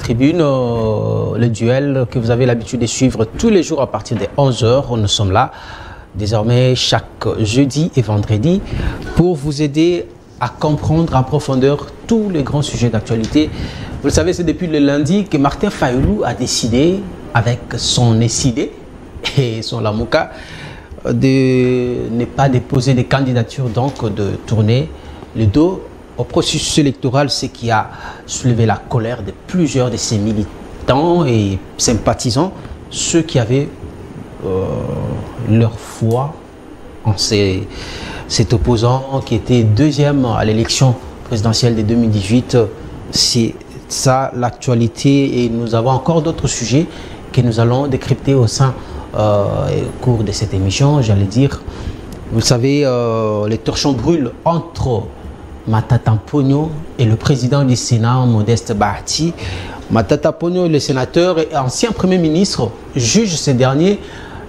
tribune, le duel que vous avez l'habitude de suivre tous les jours à partir des 11h. Nous sommes là désormais chaque jeudi et vendredi pour vous aider à comprendre en profondeur tous les grands sujets d'actualité. Vous le savez, c'est depuis le lundi que Martin Fayulu a décidé, avec son SID et son Lamouka, de ne pas déposer des candidatures, donc de tourner le dos au processus électoral, ce qui a soulevé la colère de plusieurs de ses militants et sympathisants, ceux qui avaient leur foi en cet opposant qui était deuxième à l'élection présidentielle de 2018. C'est ça l'actualité, et nous avons encore d'autres sujets que nous allons décrypter au cours de cette émission, j'allais dire. Vous savez, les torchons brûlent entre Matata Ponyo et le président du Sénat, Modeste Bahati. Matata Ponyo, le sénateur et ancien Premier ministre, juge ces derniers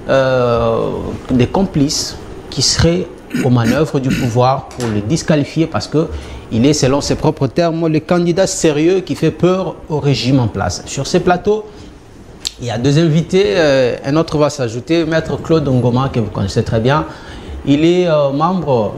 des complices qui seraient aux manœuvres du pouvoir pour le disqualifier parce qu'il est, selon ses propres termes, le candidat sérieux qui fait peur au régime en place. Sur ces plateaux, il y a deux invités, un autre va s'ajouter, Maître Claude Ngoma, que vous connaissez très bien. Il est membre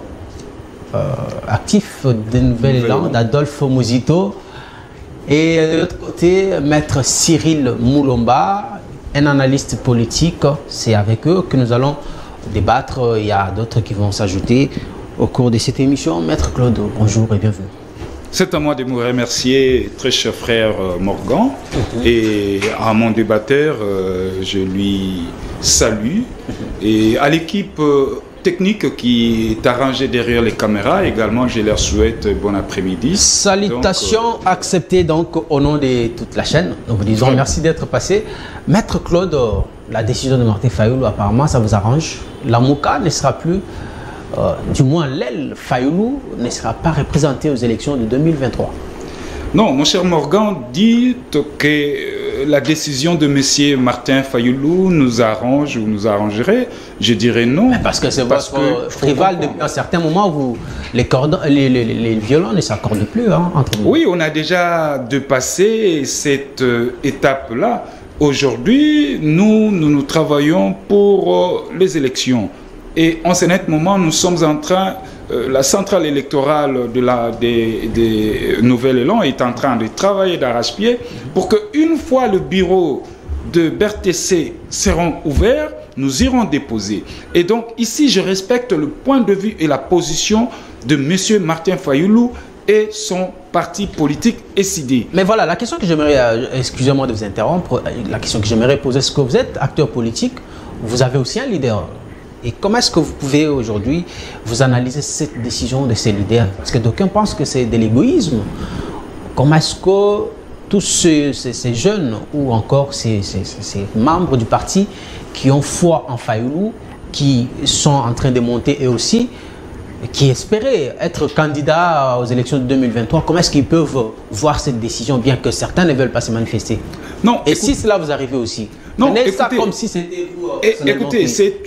actif de Nouvel Élan, d'Adolphe Muzito. Et de l'autre côté, Maître Cyril Moulomba, un analyste politique. C'est avec eux que nous allons débattre. Il y a d'autres qui vont s'ajouter au cours de cette émission. Maître Claude, bonjour et bienvenue. C'est à moi de vous remercier, très cher frère Morgan. Et à mon débatteur, je lui salue. Et à l'équipe technique qui est arrangée derrière les caméras, également, je leur souhaite bon après-midi. Salutations acceptées donc au nom de toute la chaîne. Nous vous disons merci d'être passé. Maître Claude, la décision de Martin Fayulu, apparemment, ça vous arrange. La Mouka ne sera plus, du moins l'aile Fayulu ne sera pas représentée aux élections de 2023. Non, mon cher Morgan, dites que la décision de M. Martin Fayulu nous arrange ou nous arrangerait. Je dirais non. Mais parce que c'est votre rival depuis un certain moment où les violents ne s'accordent plus entre vous. Oui, on a déjà dépassé cette étape-là. Aujourd'hui, nous travaillons pour les élections. Et en ce net moment, nous sommes en train, la centrale électorale des Nouvel Élan est en train de travailler d'arrache-pied pour qu'une fois le bureau de BRTC seront ouverts, nous irons déposer. Et donc ici, je respecte le point de vue et la position de M. Martin Fayulu et son parti politique SID. Mais voilà, la question que j'aimerais, excusez-moi de vous interrompre, la question que j'aimerais poser, est-ce que vous êtes acteur politique, vous avez aussi un leader? Et comment est-ce que vous pouvez aujourd'hui vous analyser cette décision de ces leaders? Parce que d'aucuns pensent que c'est de l'égoïsme. Comment est-ce que tous ces jeunes ou encore ces membres du parti qui ont foi en Fayulu, qui sont en train de monter eux aussi, qui espéraient être candidats aux élections de 2023, comment est-ce qu'ils peuvent voir cette décision, bien que certains ne veulent pas se manifester? Non, et si cela vous arrivait aussi? Non, écoutez, ça comme si c'était vous, écoutez, c'est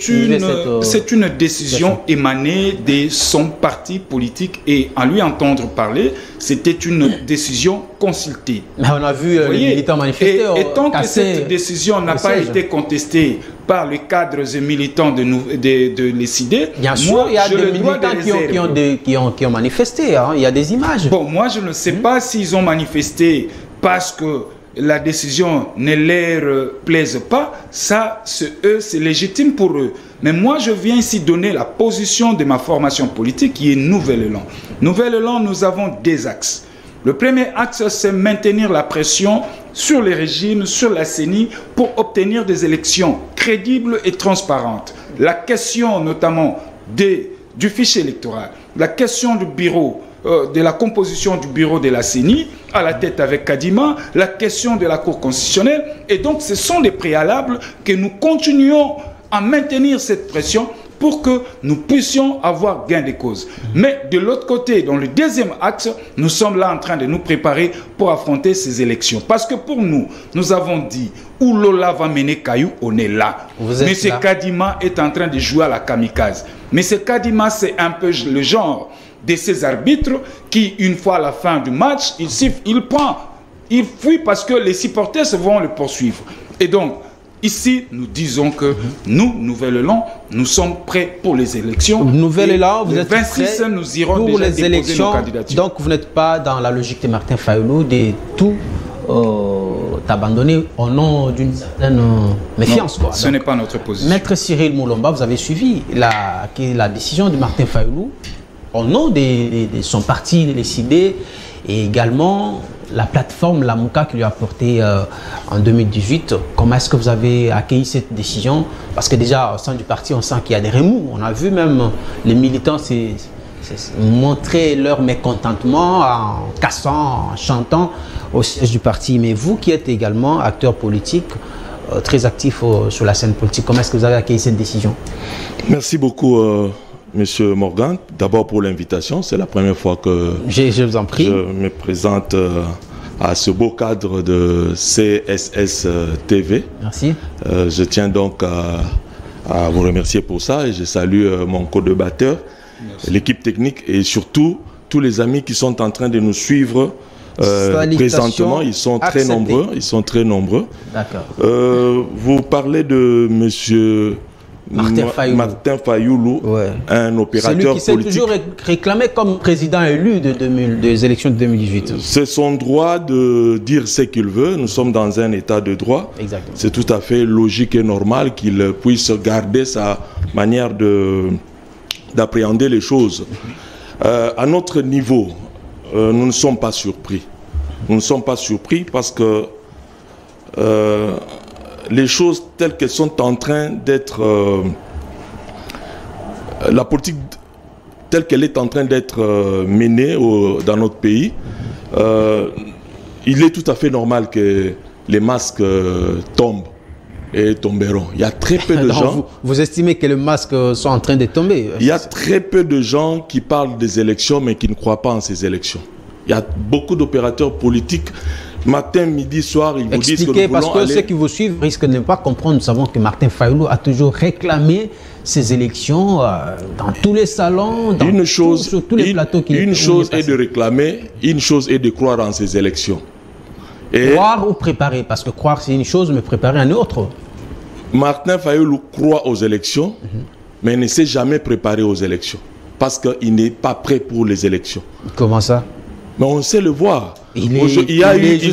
une décision émanée de son parti politique, et en lui entendre parler, c'était une décision consultée. Mais on a vu les militants manifester. Et tant que cette décision n'a pas été contestée par les cadres et militants de l'ESID, bien sûr, il y a des militants qui ont manifesté. Il y a des images. Bon, moi, je ne sais pas s'ils ont manifesté parce que la décision ne leur plaise pas, ça, c'est légitime pour eux. Mais moi, je viens ici donner la position de ma formation politique qui est Nouvel Élan. Nouvel Élan, nous avons des axes. Le premier axe, c'est maintenir la pression sur les régimes, sur la CENI, pour obtenir des élections crédibles et transparentes. La question notamment du fichier électoral, la question du bureau, de la composition du bureau de la CENI, à la tête avec Kadima, la question de la Cour constitutionnelle. Et donc, ce sont des préalables que nous continuons à maintenir cette pression pour que nous puissions avoir gain de cause. Mais de l'autre côté, dans le deuxième axe, nous sommes là en train de nous préparer pour affronter ces élections. Parce que pour nous, nous avons dit, où Lola va mener Caillou, on est là. Mais ce Kadima est en train de jouer à la kamikaze. Mais ce Kadima, c'est un peu le genre de ces arbitres qui, une fois à la fin du match, il prend Il fuit parce que les supporters vont le poursuivre. Et donc, ici, nous disons que nous, Nouvel-Élan, nous sommes prêts pour les élections. Nouvel-Élan, vous êtes 26, prêts nous irons pour déjà les élections. Nos candidatures. Donc, vous n'êtes pas dans la logique de Martin Fayulu de tout abandonner au nom d'une certaine méfiance. Non, quoi. Ce n'est pas notre position. Maître Cyril Moulomba, vous avez suivi la décision de Martin Fayulu au nom de son parti décidé et également la plateforme Lamouka qui lui a apporté en 2018. Comment est-ce que vous avez accueilli cette décision? Parce que déjà au sein du parti, on sent qu'il y a des remous. On a vu même les militants montrer leur mécontentement en cassant, en chantant au siège du parti. Mais vous qui êtes également acteur politique, très actif sur la scène politique, comment est-ce que vous avez accueilli cette décision? Merci beaucoup, Monsieur Morgan, d'abord pour l'invitation. C'est la première fois que je vous en prie. Je me présente à ce beau cadre de CSS TV. Merci. Je tiens donc à vous remercier pour ça et je salue mon co-débatteur, l'équipe technique et surtout tous les amis qui sont en train de nous suivre présentement. Ils sont très nombreux. Ils sont très nombreux. D'accord. Vous parlez de Monsieur Martin Fayulu, ouais. Un opérateur politique. Celui qui s'est toujours réclamé comme président élu des élections de 2018. C'est son droit de dire ce qu'il veut. Nous sommes dans un état de droit. C'est tout à fait logique et normal qu'il puisse garder sa manière d'appréhender les choses. À notre niveau, nous ne sommes pas surpris. Nous ne sommes pas surpris parce que les choses telles qu'elles sont en train d'être... la politique telle qu'elle est en train d'être menée dans notre pays, il est tout à fait normal que les masques tombent et tomberont. Il y a très peu de gens... Vous estimez que les masques sont en train de tomber? Il y a très peu de gens qui parlent des élections mais qui ne croient pas en ces élections. Il y a beaucoup d'opérateurs politiques. Matin, midi, soir, ils vous disent que nous voulons parce que ceux qui vous suivent risquent de ne pas comprendre. Nous savons que Martin Fayulu a toujours réclamé ces élections dans tous les salons, sur tous les plateaux qu'il Une chose est de réclamer, une chose est de croire en ces élections. Et croire ou préparer? Parce que croire c'est une chose, mais préparer une autre. Martin Fayulu croit aux élections, mais ne s'est jamais préparé aux élections. Parce qu'il n'est pas prêt pour les élections. Comment ça? Mais on sait le voir. Aujourd'hui, il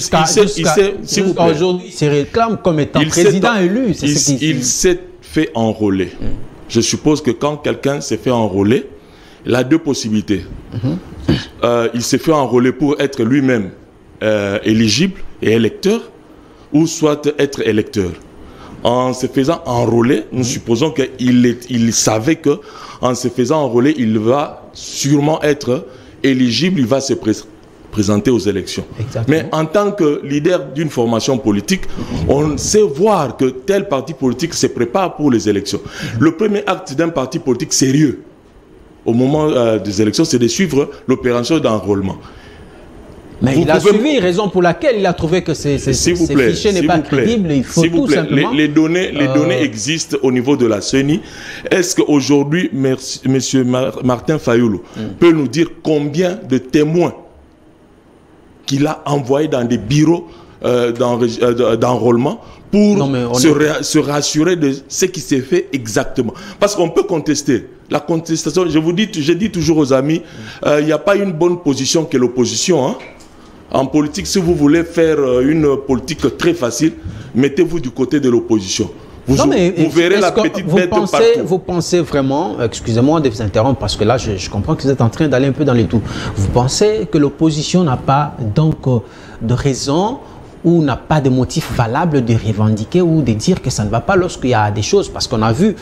se réclame comme étant président élu. Il s'est fait enrôler. Je suppose que quand quelqu'un s'est fait enrôler, il a deux possibilités. Il s'est fait enrôler pour être lui-même éligible et électeur, ou soit être électeur. En se faisant enrôler, nous supposons qu'il savait que en se faisant enrôler, il va sûrement être éligible, il va se présenter aux élections. Exactement. Mais en tant que leader d'une formation politique, on sait voir que tel parti politique se prépare pour les élections. Le premier acte d'un parti politique sérieux au moment des élections, c'est de suivre l'opération d'enrôlement. Mais il a suivi, raison pour laquelle il a trouvé que ces fichiers n'est pas crédible. Il faut tout simplement... Les données existent au niveau de la CENI. Est-ce qu'aujourd'hui, M. Martin Fayulu peut nous dire combien de témoins qu'il a envoyés dans des bureaux d'enrôlement pour se rassurer de ce qui s'est fait exactement? Parce qu'on peut contester. La contestation, je dis toujours aux amis, il n'y a pas une bonne position que l'opposition, hein. En politique, si vous voulez faire une politique très facile, mettez-vous du côté de l'opposition. Vous verrez la petite bête partout. Vous pensez vraiment, excusez-moi de vous interrompre, parce que là, je comprends que vous êtes en train d'aller un peu dans les tout. Vous pensez que l'opposition n'a pas donc de raison ou n'a pas de motif valable de revendiquer ou de dire que ça ne va pas lorsqu'il y a des choses? Parce qu'on a vu...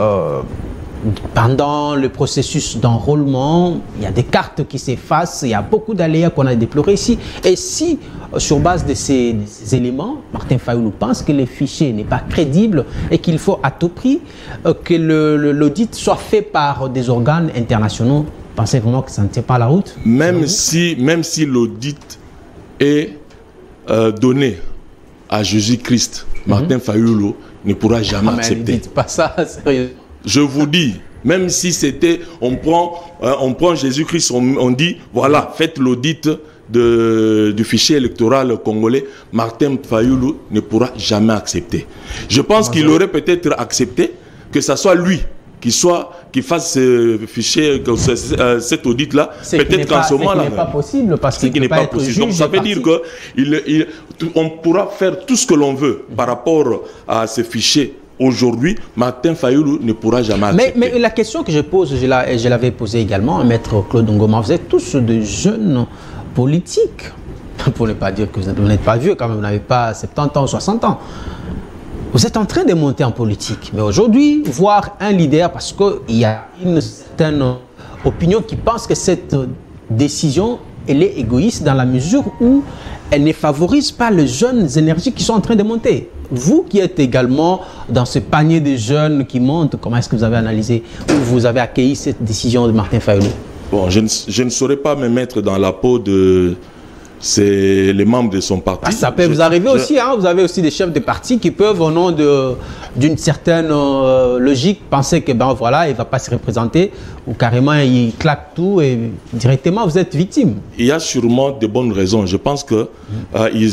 pendant le processus d'enrôlement, il y a des cartes qui s'effacent, il y a beaucoup d'aléas qu'on a déplorés ici. Et si, sur base de ces éléments, Martin Fayulu pense que le fichier n'est pas crédible et qu'il faut à tout prix que l'audit soit fait par des organes internationaux, pensez vraiment que ça ne tient pas la route? Même si l'audit est donné à Jésus-Christ, Martin Fayulu ne pourra jamais accepter. Ne dites pas ça, sérieux. Je vous dis, même si c'était, on prend Jésus-Christ, on dit, voilà, faites l'audit du fichier électoral congolais, Martin Fayoulou ne pourra jamais accepter. Je pense qu'il aurait peut-être accepté que ce soit lui qui fasse ce fichier, cet audit-là, peut-être qu'en ce moment-là. Ce n'est pas possible parce qu'il n'est pas possible. Donc ça veut dire qu'on pourra faire tout ce que l'on veut par rapport à ce fichier. Aujourd'hui, Martin Fayoulou ne pourra jamais accepter. Mais la question que je pose, je l'avais posée également à Maître Claude Ngoma, vous êtes tous de jeunes politiques, pour ne pas dire que vous n'êtes pas vieux, quand même, vous n'avez pas 70 ans ou 60 ans. Vous êtes en train de monter en politique. Mais aujourd'hui, voir un leader, parce qu'il y a une certaine opinion qui pense que cette décision, elle est égoïste dans la mesure où elle ne favorise pas les jeunes énergies qui sont en train de monter. Vous qui êtes également dans ce panier de jeunes qui montent, comment est-ce que vous avez analysé ou vous avez accueilli cette décision de Martin Fayoulou? Bon, je ne saurais pas me mettre dans la peau de les membres de son parti. Ça peut vous arriver aussi, hein, vous avez aussi des chefs de parti qui peuvent, au nom d'une certaine logique, penser que ben voilà, il ne va pas se représenter, ou carrément il claque tout et directement vous êtes victime. Il y a sûrement de bonnes raisons. Je pense que ils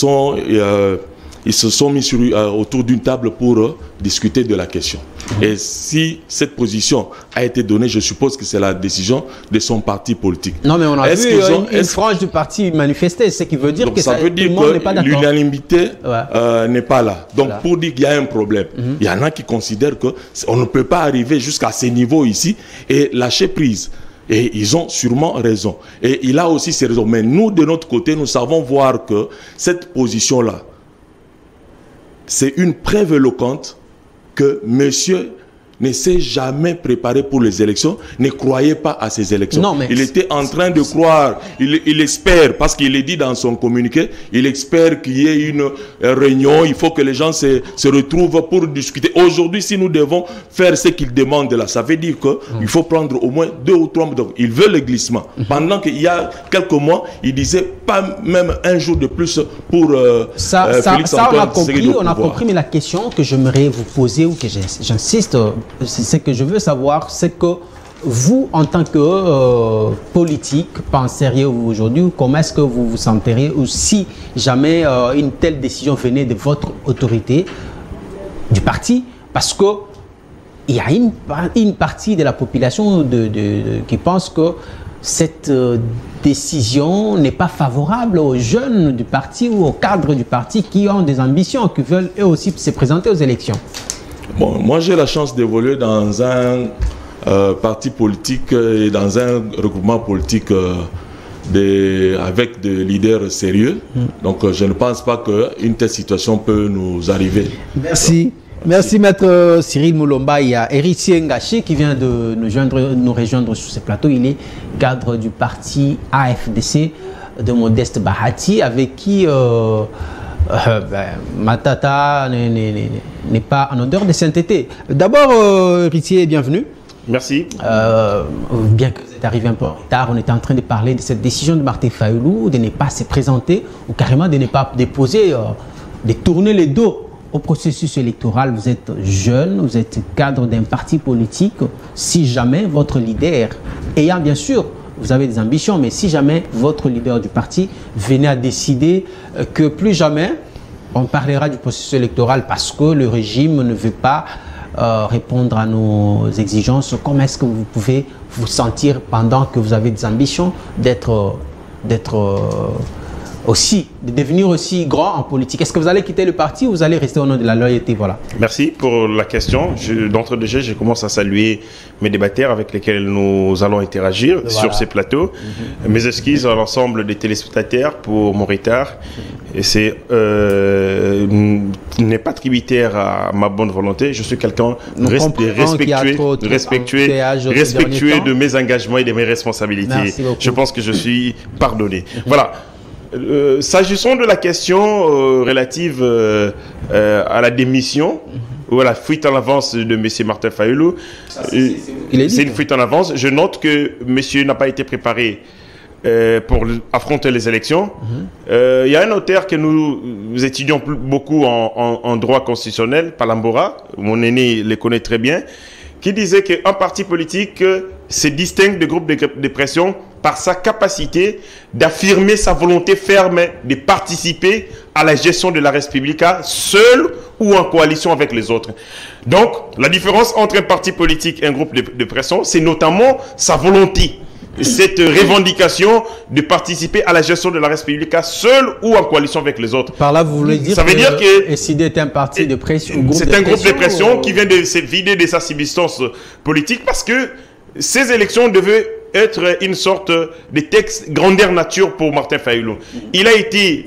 se sont mis autour d'une table pour discuter de la question. Et si cette position a été donnée, je suppose que c'est la décision de son parti politique. Non, mais on a vu une frange du parti manifester, ce qui veut dire donc que ça veut dire que l'unanimité n'est pas là. Donc voilà. Pour dire qu'il y a un problème, il y en a qui considèrent qu'on ne peut pas arriver jusqu'à ces niveaux ici et lâcher prise. Et ils ont sûrement raison. Et il a aussi ses raisons. Mais nous, de notre côté, nous savons voir que cette position-là, c'est une preuve éloquente que monsieur ne s'est jamais préparé pour les élections, ne croyait pas à ces élections. Non, mais il était en train de croire, il espère, parce qu'il est dit dans son communiqué, il espère qu'il y ait une réunion, il faut que les gens se retrouvent pour discuter. Aujourd'hui, si nous devons faire ce qu'il demande là, ça veut dire qu'il faut prendre au moins 2 ou 3 mois. Donc, il veut le glissement. Pendant qu'il y a quelques mois, il disait pas même un jour de plus pour Félix Antoine Tshisekedi. On a compris, mais la question que j'aimerais vous poser ou que j'insiste, ce que je veux savoir, c'est que vous, en tant que politique, penseriez aujourd'hui, comment est-ce que vous vous sentiriez, ou si jamais une telle décision venait de votre autorité, du parti, parce que il y a une partie de la population qui pense que cette décision n'est pas favorable aux jeunes du parti ou aux cadres du parti qui ont des ambitions, qui veulent eux aussi se présenter aux élections. Bon, moi j'ai la chance d'évoluer dans un parti politique et dans un regroupement politique avec des leaders sérieux. Donc je ne pense pas qu'une telle situation peut nous arriver. Merci. Merci Maître Cyril Moulomba. Il y a Héritier Ngaché qui vient de nous rejoindre sur ce plateau. Il est cadre du parti AFDC de Modeste Bahati, avec qui Matata n'est pas en odeur de sainteté. D'abord, Héritier, bienvenue. Merci. Bien que vous êtes arrivé un peu en retard, on était en train de parler de cette décision de Martin Fayoulou de ne pas se présenter ou carrément de ne pas déposer, de tourner le dos au processus électoral. Vous êtes jeune, vous êtes cadre d'un parti politique. Si jamais votre leader, ayant bien sûr, vous avez des ambitions, mais si jamais votre leader du parti venait à décider que plus jamais on parlera du processus électoral parce que le régime ne veut pas répondre à nos exigences, comment est-ce que vous pouvez vous sentir pendant que vous avez des ambitions de devenir aussi grand en politique? Est-ce que vous allez quitter le parti ou vous allez rester au nom de la loyauté? Voilà. Merci pour la question. D'entre déjà, je commence à saluer mes débatteurs avec lesquels nous allons interagir sur ces plateaux. Mes excuses à l'ensemble des téléspectateurs pour mon retard. Et c'est n'est pas tributaire à ma bonne volonté. Je suis quelqu'un respectueux de mes engagements et de mes responsabilités. Je pense que je suis pardonné. Voilà. S'agissant de la question relative à la démission ou à la fuite en avance de M. Martin Fayoulou, c'est une fuite en avance. Je note que M. n'a pas été préparé pour affronter les élections. Il y a un auteur que nous étudions beaucoup en droit constitutionnel, Palambora, mon aîné le connaît très bien, qui disait qu'un parti politique se distingue des groupes de pression par sa capacité d'affirmer sa volonté ferme de participer à la gestion de la res publica seul ou en coalition avec les autres. Donc, la différence entre un parti politique et un groupe de pression, c'est notamment sa volonté, cette revendication de participer à la gestion de la res publica seul ou en coalition avec les autres. Par là, vous voulez dire ça veut dire que SID est un parti de pression, c'est un groupe de pression qui vient de se vider de sa subsistance politique parce que ces élections devaient être une sorte de texte grandeur nature pour Martin Fayulu. Il a été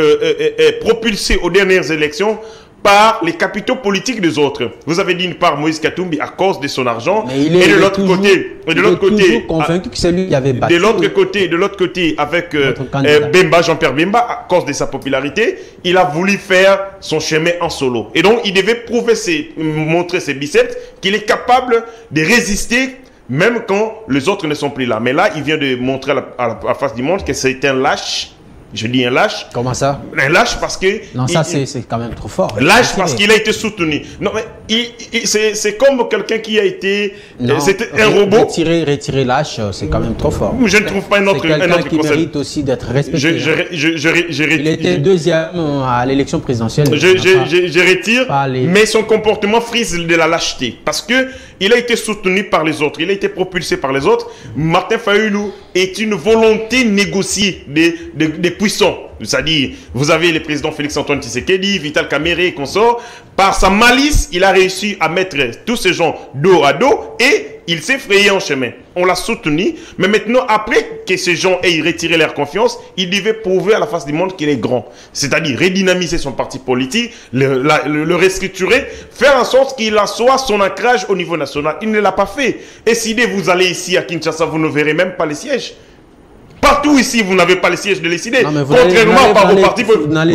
propulsé aux dernières élections par les capitaux politiques des autres. Vous avez dit une part Moïse Katumbi à cause de son argent, et de l'autre côté, convaincu que c'est lui qui avait battu. De l'autre côté, avec Bemba, Jean-Pierre Bemba, à cause de sa popularité, il a voulu faire son chemin en solo. Et donc, il devait montrer ses biceps qu'il est capable de résister même quand les autres ne sont plus là. Mais là, il vient de montrer à la face du monde que c'est un lâche. Je dis un lâche. Comment ça? Un lâche parce que... Non, ça c'est quand même trop fort. Lâche parce qu'il a été soutenu. Non, mais c'est comme quelqu'un qui a été... C'était un robot. Retirer lâche, c'est quand même trop fort. Je ne trouve pas un autre concept. C'est quelqu'un qui mérite aussi d'être respecté. Il était deuxième à l'élection présidentielle. Je retire, mais son comportement frise de la lâcheté. Parce que il a été soutenu par les autres. Il a été propulsé par les autres. Martin Fayulu est une volonté négociée des puissants. C'est-à-dire, vous avez le président Félix-Antoine Tshisekedi, Vital Kamerhe et consorts. Par sa malice, il a réussi à mettre tous ces gens dos à dos et il s'est frayé en chemin. On l'a soutenu, mais maintenant, après que ces gens aient retiré leur confiance, il devait prouver à la face du monde qu'il est grand. C'est-à-dire redynamiser son parti politique, le restructurer, faire en sorte qu'il assoie son ancrage au niveau national. Il ne l'a pas fait. Et si vous allez ici à Kinshasa, vous ne verrez même pas les sièges. Partout ici, vous n'avez pas les sièges de l'ECD. Contrairement à vos partis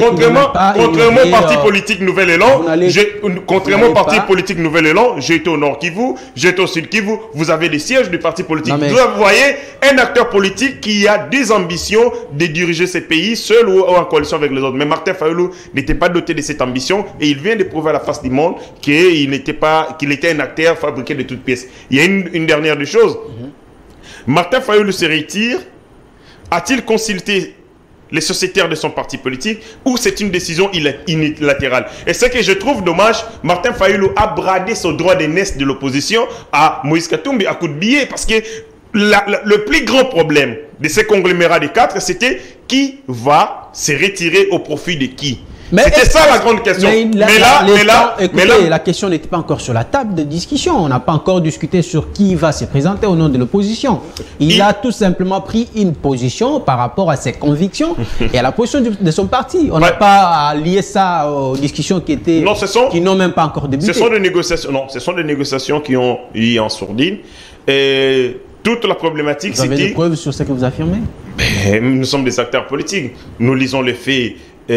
politiques Nouvel Élan, contrairement au parti politique Nouvel Élan, j'ai été au Nord Kivu, j'ai été au Sud Kivu, vous avez des sièges de partis politiques. Vous voyez un acteur politique qui a des ambitions de diriger ces pays seul ou en coalition avec les autres. Mais Martin Fayulu n'était pas doté de cette ambition et il vient de prouver à la face du monde qu'il était un acteur fabriqué de toutes pièces. Il y a une dernière des choses. Martin Fayulu se retire. A-t-il consulté les sociétaires de son parti politique ou c'est une décision unilatérale? Et ce que je trouve dommage, Martin Fayulu a bradé son droit d'aînesse de l'opposition à Moïse Katumbi à coup de billet parce que le plus grand problème de ces conglomérats des quatre, c'était qui va se retirer au profit de qui? C'était ça la grande question. Mais la question n'était pas encore sur la table de discussion. On n'a pas encore discuté sur qui va se présenter au nom de l'opposition. Il a tout simplement pris une position par rapport à ses convictions et à la position de son parti. On n'a pas lié ça aux discussions qui n'ont même pas encore débuté. Ce sont des négociations. Non, ce sont des négociations qui ont eu en sourdine. Et toute la problématique, c'était... Vous avez des preuves sur ce que vous affirmez? Nous sommes des acteurs politiques. Nous lisons les faits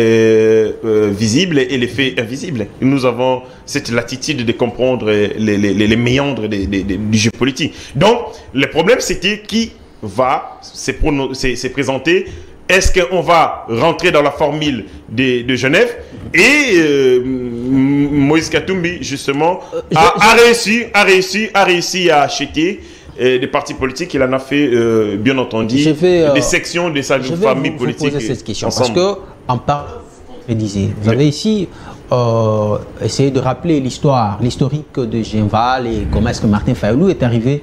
visibles et les faits invisibles. Nous avons cette latitude de comprendre les méandres du jeu politique. Donc, le problème, c'était qui va se présenter. Est-ce qu'on va rentrer dans la formule de Genève? Et Moïse Katumbi, justement, a réussi à acheter des partis politiques. Il en a fait, bien entendu, des sections de sa famille politique. Je vais vous poser cette question ensemble. Parce que, en parlant, vous avez ici essayé de rappeler l'historique de Genval et comment est-ce que Martin Fayulu est arrivé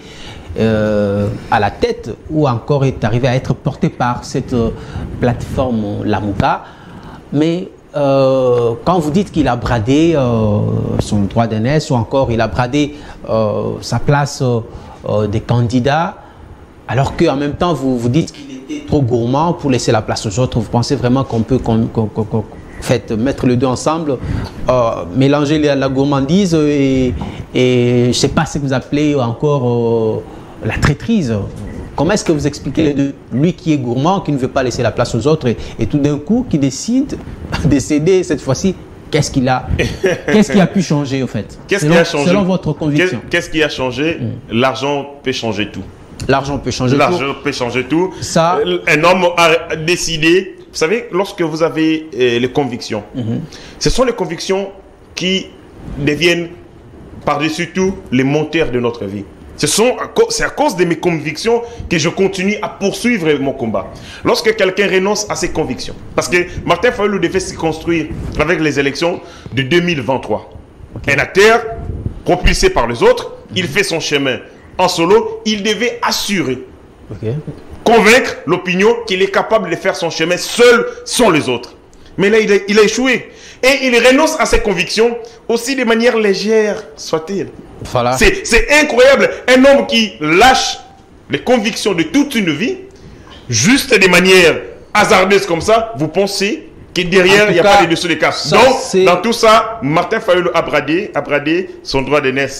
à la tête ou encore est arrivé à être porté par cette plateforme Lamuka. Mais quand vous dites qu'il a bradé son droit d'aînesse ou encore il a bradé sa place des candidats, alors qu'en même temps vous dites qu'il était trop gourmand pour laisser la place aux autres, vous pensez vraiment qu'on peut mettre les deux ensemble, mélanger la gourmandise et je ne sais pas ce que vous appelez encore la traîtrise? Comment est-ce que vous expliquez les deux? Lui qui est gourmand, qui ne veut pas laisser la place aux autres et tout d'un coup qui décide de céder cette fois-ci. Qu'est-ce qui a pu changer au fait? Selon votre conviction. Qu'est-ce qui a changé? L'argent peut changer tout. L'argent peut changer tout. L'argent peut changer tout. Ça... Un homme a décidé. Vous savez, lorsque vous avez les convictions, ce sont les convictions qui deviennent par-dessus tout les moteurs de notre vie. C'est à cause de mes convictions que je continue à poursuivre mon combat. Lorsque quelqu'un renonce à ses convictions, parce que Martin Fayulu devait se construire avec les élections de 2023. Un acteur propulsé par les autres, il fait son chemin en solo, il devait assurer, convaincre l'opinion qu'il est capable de faire son chemin seul sans les autres. Mais là, il a échoué. Et il renonce à ses convictions aussi de manière légère, soit-il. Voilà. C'est incroyable. Un homme qui lâche les convictions de toute une vie, juste de manière hasardeuse comme ça, vous pensez que derrière, il n'y a pas de dessous des casques. Donc, dans tout ça, Martin Fayulu a bradé son droit d'aînesse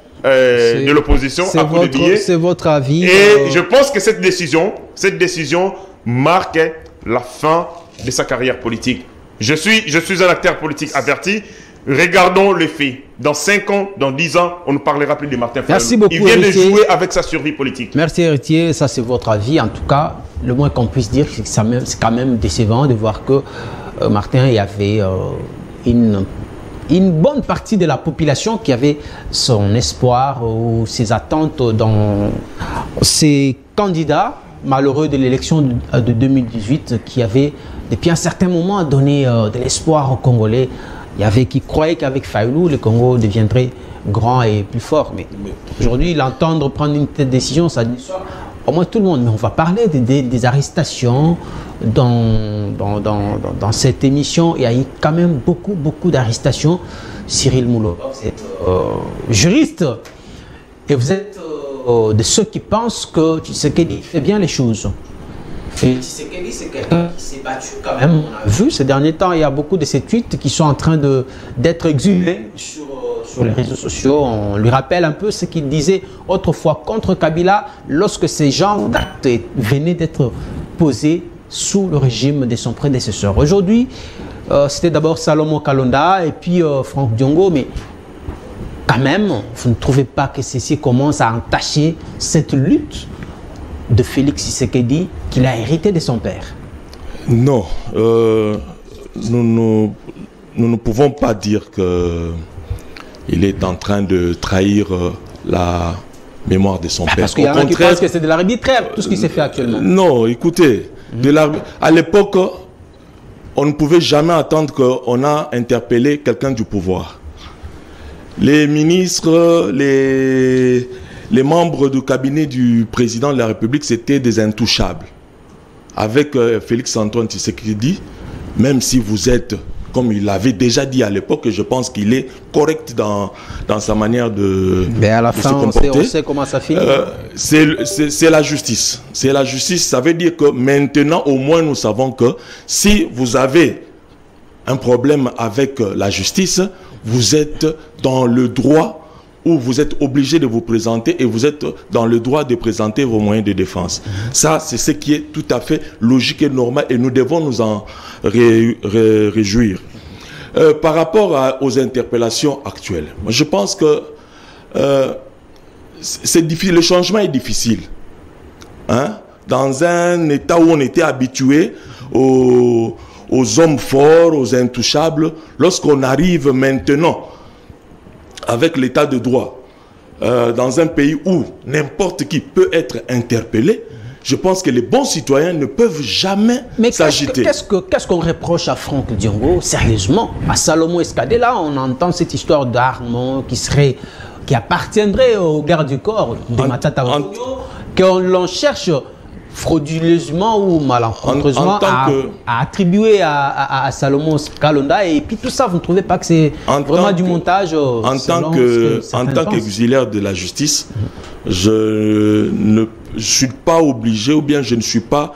de l'opposition à coup de billet. C'est votre avis. Et je pense que cette décision marque la fin de sa carrière politique. Je suis un acteur politique averti. Regardons les faits. Dans 5 ans, dans 10 ans, on ne parlera plus de Martin Fayulu. Merci beaucoup, il vient Héritier. De jouer avec sa survie politique. Merci Héritier, ça c'est votre avis. En tout cas, le moins qu'on puisse dire, c'est que c'est quand même décevant de voir que Martin, il y avait une bonne partie de la population qui avait son espoir ou ses attentes dans ces candidats malheureux de l'élection de 2018 qui avaient depuis un certain moment donné de l'espoir aux Congolais. Il y avait qui croyaient qu'avec Fayulu, le Congo deviendrait grand et plus fort. Mais aujourd'hui, l'entendre prendre une telle décision, ça dit au moins tout le monde. Mais on va parler des arrestations dans cette émission. Il y a eu quand même beaucoup d'arrestations. Cyril Moulou, vous êtes juriste et vous êtes de ceux qui pensent que Tshisekedi fait bien les choses. Et Tshisekedi, c'est quelqu'un qui s'est battu quand même. On a vu ces derniers temps, il y a beaucoup de ces tweets qui sont en train d'être exhumés sur les réseaux sociaux. On lui rappelle un peu ce qu'il disait autrefois contre Kabila lorsque ces genres d'actes venaient d'être posés sous le régime de son prédécesseur. Aujourd'hui, c'était d'abord Salomon Kalonda et puis Franck Diongo, mais quand même, vous ne trouvez pas que ceci commence à entacher cette lutte de Félix Tshisekedi qu'il a hérité de son père? Non, nous ne pouvons pas dire qu'il est en train de trahir la mémoire de son père. Parce qu'il y en a qui pensent que c'est de l'arbitraire, tout ce qui s'est fait actuellement. Non, écoutez, à l'époque, on ne pouvait jamais attendre qu'on a interpellé quelqu'un du pouvoir. Les ministres, les membres du cabinet du président de la République, c'était des intouchables. Avec Félix Antoine Tshisekedi, même si vous êtes, comme il l'avait déjà dit à l'époque, je pense qu'il est correct dans sa manière de se comporter. On sait comment ça finit. C'est la justice. C'est la justice, ça veut dire que maintenant, au moins, nous savons que si vous avez un problème avec la justice, vous êtes dans le droit où vous êtes obligé de vous présenter et vous êtes dans le droit de présenter vos moyens de défense. Ça, c'est ce qui est tout à fait logique et normal et nous devons nous en réjouir. Par rapport aux interpellations actuelles, je pense que c'est difficile, le changement est difficile. Hein? Dans un état où on était habitué aux hommes forts, aux intouchables, lorsqu'on arrive maintenant avec l'état de droit, dans un pays où n'importe qui peut être interpellé, je pense que les bons citoyens ne peuvent jamais s'agiter. Qu'est-ce qu'on reproche à Franck Diongo, sérieusement? À Salomon Escadela, on entend cette histoire d'armes qui appartiendrait aux gardes du corps de Matata Wanyonyo, qu'on l'on cherche frauduleusement ou malencontreusement à attribuer à Salomon Kalonda, et puis tout ça, vous ne trouvez pas que c'est vraiment du montage? En tant qu'auxiliaire de la justice, je ne suis pas obligé, ou bien je ne suis pas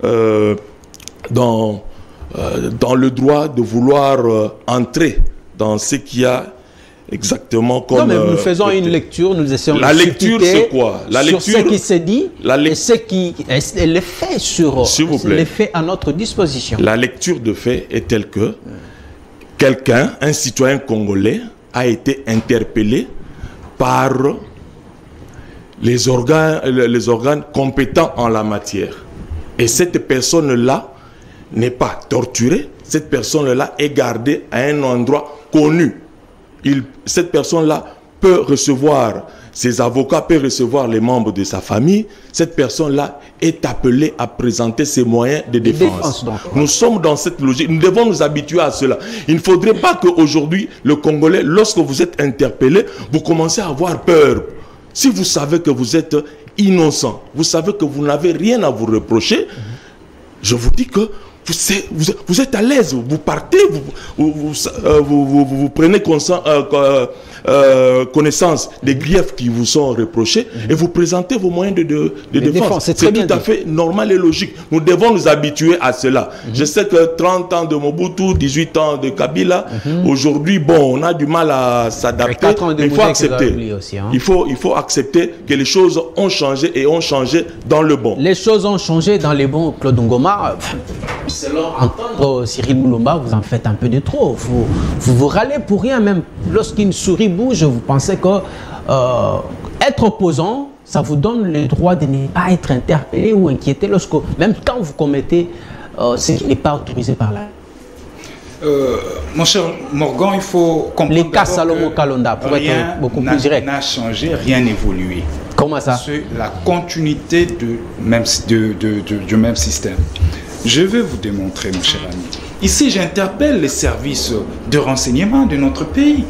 dans le droit de vouloir entrer dans ce qu'il y a exactement comme... Non, mais nous faisons une lecture, nous essayons la lecture, c'est quoi? La lecture, sur ce qui s'est dit et ce qui est les faits les faits à notre disposition. La lecture de faits est telle que quelqu'un, un citoyen congolais, a été interpellé par les organes compétents en la matière. Et cette personne-là n'est pas torturée, cette personne-là est gardée à un endroit connu. Cette personne-là peut recevoir ses avocats, peut recevoir les membres de sa famille, cette personne-là est appelée à présenter ses moyens de défense. Nous sommes dans cette logique. Nous devons nous habituer à cela. Il ne faudrait pas qu'aujourd'hui, le Congolais, lorsque vous êtes interpellé, vous commencez à avoir peur. Si vous savez que vous êtes innocent, vous savez que vous n'avez rien à vous reprocher, je vous dis que vous êtes à l'aise, vous partez, vous prenez connaissance des griefs qui vous sont reprochés et vous présentez vos moyens de défense. C'est tout à fait normal et logique. Nous devons nous habituer à cela. Je sais que 30 ans de Mobutu, 18 ans de Kabila, aujourd'hui, bon, on a du mal à s'adapter. Il faut accepter. Aussi, hein. Il faut accepter que les choses ont changé et ont changé dans le bon. Les choses ont changé dans le bon, Claude Ngoma. Selon entendre Cyril Moulomba, vous en faites un peu de trop. Vous râlez pour rien, même lorsqu'une souris bouge, vous pensez que être opposant, ça vous donne le droit de ne pas être interpellé ou inquiété lorsque, même quand vous commettez ce qui n'est pas autorisé par la... Mon cher Morgan, il faut comprendre les cas Salomon Kalonda, pour être beaucoup plus direct. Rien n'a changé, rien n'a évolué. Comment ça? C'est la continuité du même système. Je vais vous démontrer, mon cher ami. Ici, j'interpelle les services de renseignement de notre pays.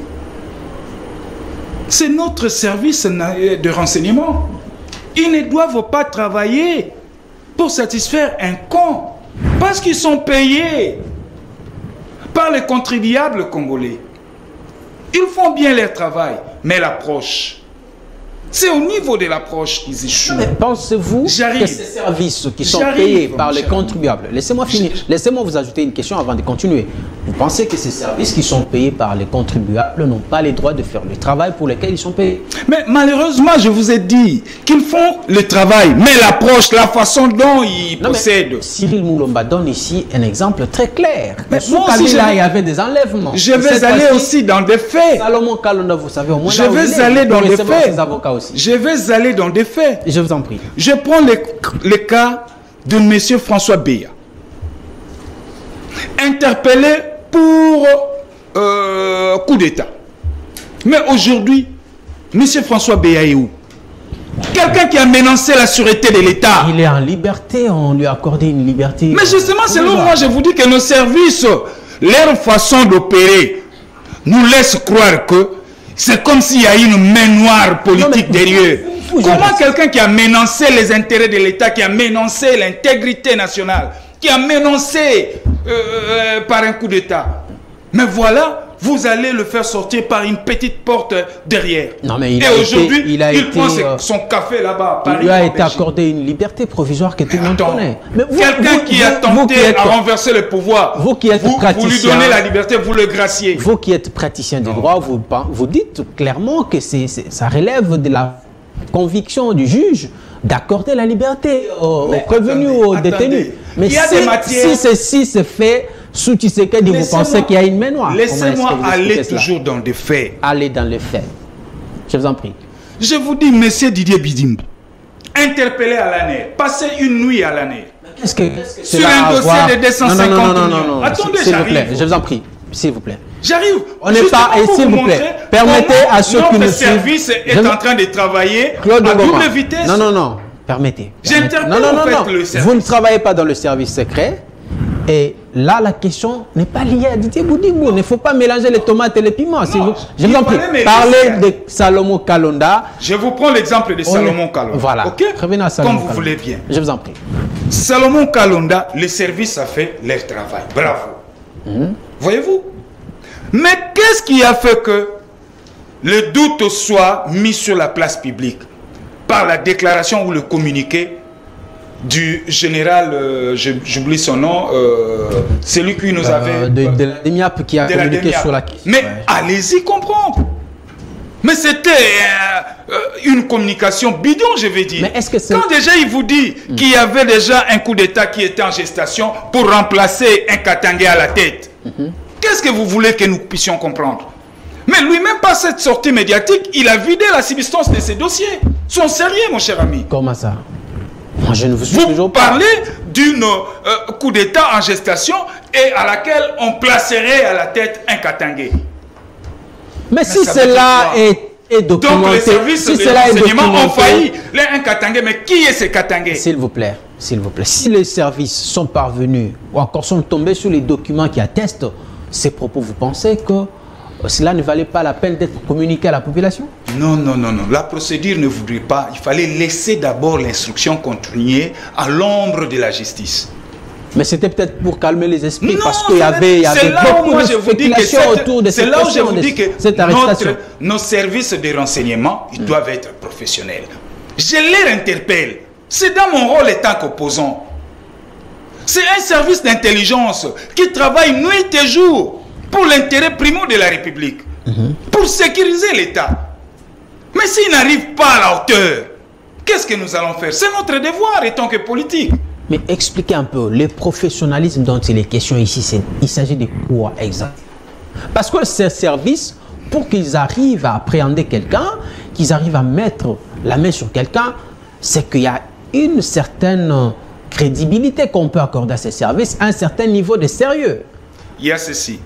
C'est notre service de renseignement. Ils ne doivent pas travailler pour satisfaire un con. Parce qu'ils sont payés par les contribuables congolais. Ils font bien leur travail, mais l'approche, c'est au niveau de l'approche qu'ils échouent. Mais pensez-vous que ces services qui sont payés par les contribuables, laissez-moi finir, laissez-moi vous ajouter une question avant de continuer. Vous pensez que ces services qui sont payés par les contribuables n'ont pas les droits de faire le travail pour lequel ils sont payés? Mais malheureusement, je vous ai dit qu'ils font le travail, mais l'approche, la façon dont ils procèdent. Cyril Moulomba donne ici un exemple très clair. Mais sous Kabila, il y avait des enlèvements. Je vais aller aussi dans des faits. Salomon Kalonda, vous savez au moins. Je vais aller dans des faits. Aussi. Je vais aller dans des faits. Je vous en prie. Je prends le cas de M. François Beya, interpellé pour coup d'État. Mais aujourd'hui, M. François Beya est où? Quelqu'un qui a menacé la sûreté de l'État. Il est en liberté, on lui a accordé une liberté. Mais justement, c'est là où moi je vous dis que nos services, leur façon d'opérer, nous laisse croire que c'est comme s'il y a une main noire politique derrière. Comment quelqu'un qui a menacé les intérêts de l'État, qui a menacé l'intégrité nationale, qui a menacé par un coup d'État, mais voilà, vous allez le faire sortir par une petite porte derrière. Non, mais et aujourd'hui, il prend son café là-bas. Il lui a été accordé une liberté provisoire que tout le monde connaît. Quelqu'un qui a tenté à renverser le pouvoir, vous qui êtes praticien, vous lui donnez la liberté, vous le graciez. Vous qui êtes praticien du droit, vous dites clairement que ça relève de la conviction du juge d'accorder la liberté aux prévenus, aux détenus. Mais si ceci se fait sous Tshisekedi, vous pensez qu'il y a une main noire? Laissez-moi aller toujours dans des faits. Allez dans les faits. Je vous en prie. Je vous dis, monsieur Didier Bidimba, interpellé à l'année, passé une nuit à l'année. Sur un dossier de 250 millions. Attendez, j'arrive. Je vous en prie, s'il vous plaît. J'arrive. On n'est pas, et s'il vous plaît, permettez à ceux qui nous suivent. Notre service est en train de travailler à double vitesse. Non, permettez. J'interpelle en fait le service. Vous ne travaillez pas dans le service secret. Et là, la question n'est pas liée à Didier Boudimou. Il ne faut pas mélanger les tomates et les piments. Je vous en prie, parlez de Salomon Kalonda. Je vous prends l'exemple de Salomon Kalonda. Voilà. Okay? Revenez à Salomon Comme vous voulez bien. Je vous en prie. Salomon Kalonda, le service a fait leur travail. Bravo. Voyez-vous? Mais qu'est-ce qui a fait que le doute soit mis sur la place publique par la déclaration ou le communiqué du général, j'oublie son nom, celui qui nous avait... De la DEMIAP qui a communiqué sur la... Mais allez-y comprendre. Mais c'était une communication bidon, je vais dire. Mais est-ce que quand déjà il vous dit qu'il y avait déjà un coup d'État qui était en gestation pour remplacer un Katangé à la tête, qu'est-ce que vous voulez que nous puissions comprendre? Mais lui-même, par cette sortie médiatique, il a vidé la substance de ces dossiers. Sont sérieux, mon cher ami. Comment ça? Moi, je ne vous suis toujours pas. Vous parlez d'une coup d'État en gestation et à laquelle on placerait à la tête un Katangé. Mais si cela est est documenté, donc les services de renseignement ont failli. Là, un Katangé, mais qui est ce Katangé? S'il vous plaît, si les services sont parvenus ou encore sont tombés sur les documents qui attestent ces propos, vous pensez que cela ne valait pas la peine d'être communiqué à la population? Non, non, non, non. La procédure ne voudrait pas. Il fallait laisser d'abord l'instruction continuer à l'ombre de la justice. Mais c'était peut-être pour calmer les esprits, non, parce qu'il y avait beaucoup de spéculations autour de cette question, cette arrestation. Nos services de renseignement, ils doivent être professionnels. Je les interpelle. C'est dans mon rôle étant qu'opposant. C'est un service d'intelligence qui travaille nuit et jour pour l'intérêt primordial de la République, pour sécuriser l'État. Mais s'il n'arrive pas à la hauteur, qu'est-ce que nous allons faire? C'est notre devoir étant que politique. Mais expliquez un peu, le professionnalisme dont il est question ici, il s'agit de quoi exactement? Parce que ces services, pour qu'ils arrivent à appréhender quelqu'un, qu'ils arrivent à mettre la main sur quelqu'un, c'est qu'il y a une certaine crédibilité qu'on peut accorder à ces services, un certain niveau de sérieux. Il y a ceci.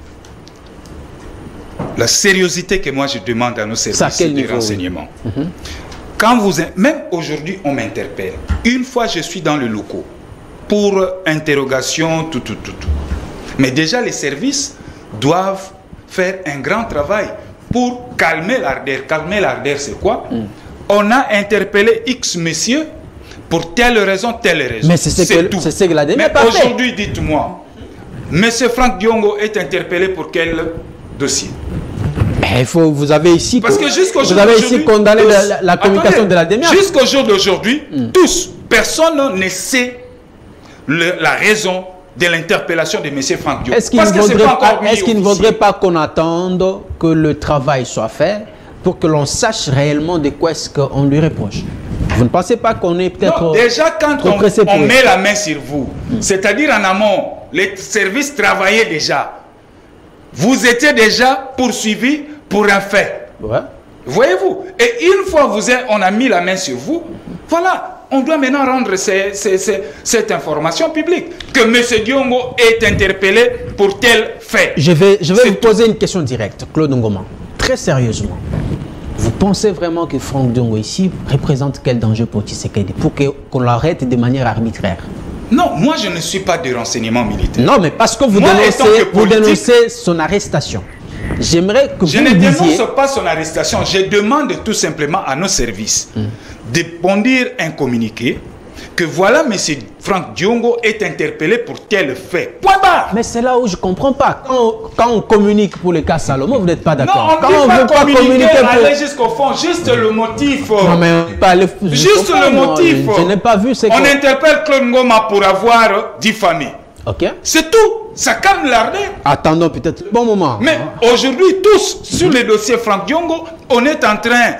La sérieuxité que moi je demande à nos services de renseignement. Quand même aujourd'hui, on m'interpelle. Une fois, je suis dans le locaux pour interrogation, tout. Mais déjà, les services doivent faire un grand travail pour calmer l'ardeur. Calmer l'ardeur, c'est quoi? On a interpellé X messieurs pour telle raison, telle raison. Mais c'est ce que la DEME a fait. Mais aujourd'hui, dites-moi, monsieur Franck Diongo est interpellé pour quel dossier? Vous avez ici, condamné la communication de la DEME. Jusqu'au jour d'aujourd'hui, personne ne sait la raison de l'interpellation de M. Franck Diongo. Est-ce qu'il ne vaudrait pas qu'on attende que le travail soit fait pour que l'on sache réellement de quoi est-ce qu'on lui reproche? Vous ne pensez pas qu'on est peut-être... Déjà, quand on met la main sur vous, c'est-à-dire en amont, les services travaillaient déjà. Vous étiez déjà poursuivi pour un fait. Ouais. Voyez-vous? Et une fois on a mis la main sur vous, voilà, on doit maintenant rendre cette information publique. Que M. Diongo est interpellé pour tel fait. Je vais vous poser une question directe, Claude Ngoma. Très sérieusement. Vous pensez vraiment que Franck Diongo ici représente quel danger pour Tshisekedi, pour qu'on l'arrête de manière arbitraire? Non, moi je ne suis pas de renseignement militaire. Non, mais parce que vous dénoncez son arrestation. J'aimerais que je ne dénonce pas son arrestation. Je demande tout simplement à nos services de pondir un communiqué que voilà, M. Franck Diongo est interpellé pour tel fait. Point barre. Mais c'est là où je ne comprends pas. Quand on communique pour le cas Salomon, vous n'êtes pas d'accord. Non, on ne veut pas communiquer, aller jusqu'au fond, juste le motif. Non, mais juste le motif. Je n'ai pas vu. On interpelle Claude Ngoma pour avoir diffamé. Ok. C'est tout. Ça calme l'ardeur. Attendons peut-être bon moment. Mais aujourd'hui, tous, sur le dossier Franck Diongo, on est en train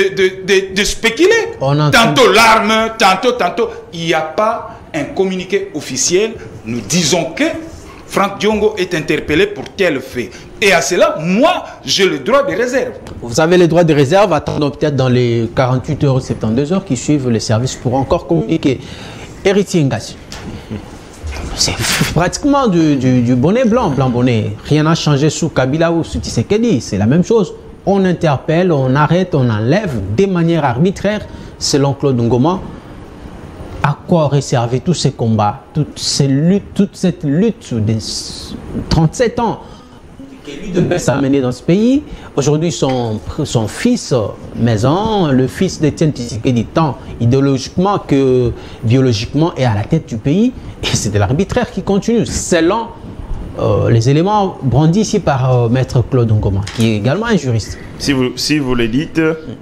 de spéculer. Tantôt l'arme, tantôt. Il n'y a pas un communiqué officiel. Nous disons que Franck Diongo est interpellé pour tel fait. Et à cela, moi, j'ai le droit de réserve. Vous avez le droit de réserve. Attendons peut-être dans les 48 heures ou 72 heures qui suivent, les services pourront encore communiquer. Héritier Ngassi. C'est pratiquement du bonnet blanc bonnet. Rien n'a changé sous Kabila ou sous Tshisekedi. C'est la même chose. On interpelle, on arrête, on enlève de manière arbitraire, selon Claude Ngoma. À quoi aurait servi tous ces combats, toute cette lutte des 37 ans que l'UDPS a mené dans ce pays? Aujourd'hui, son fils maison, le fils d'Étienne Tshisekedi, tant idéologiquement que biologiquement, est à la tête du pays. Et c'est de l'arbitraire qui continue, selon les éléments brandis ici par Maître Claude Ngoma, qui est également un juriste. Si vous le dites,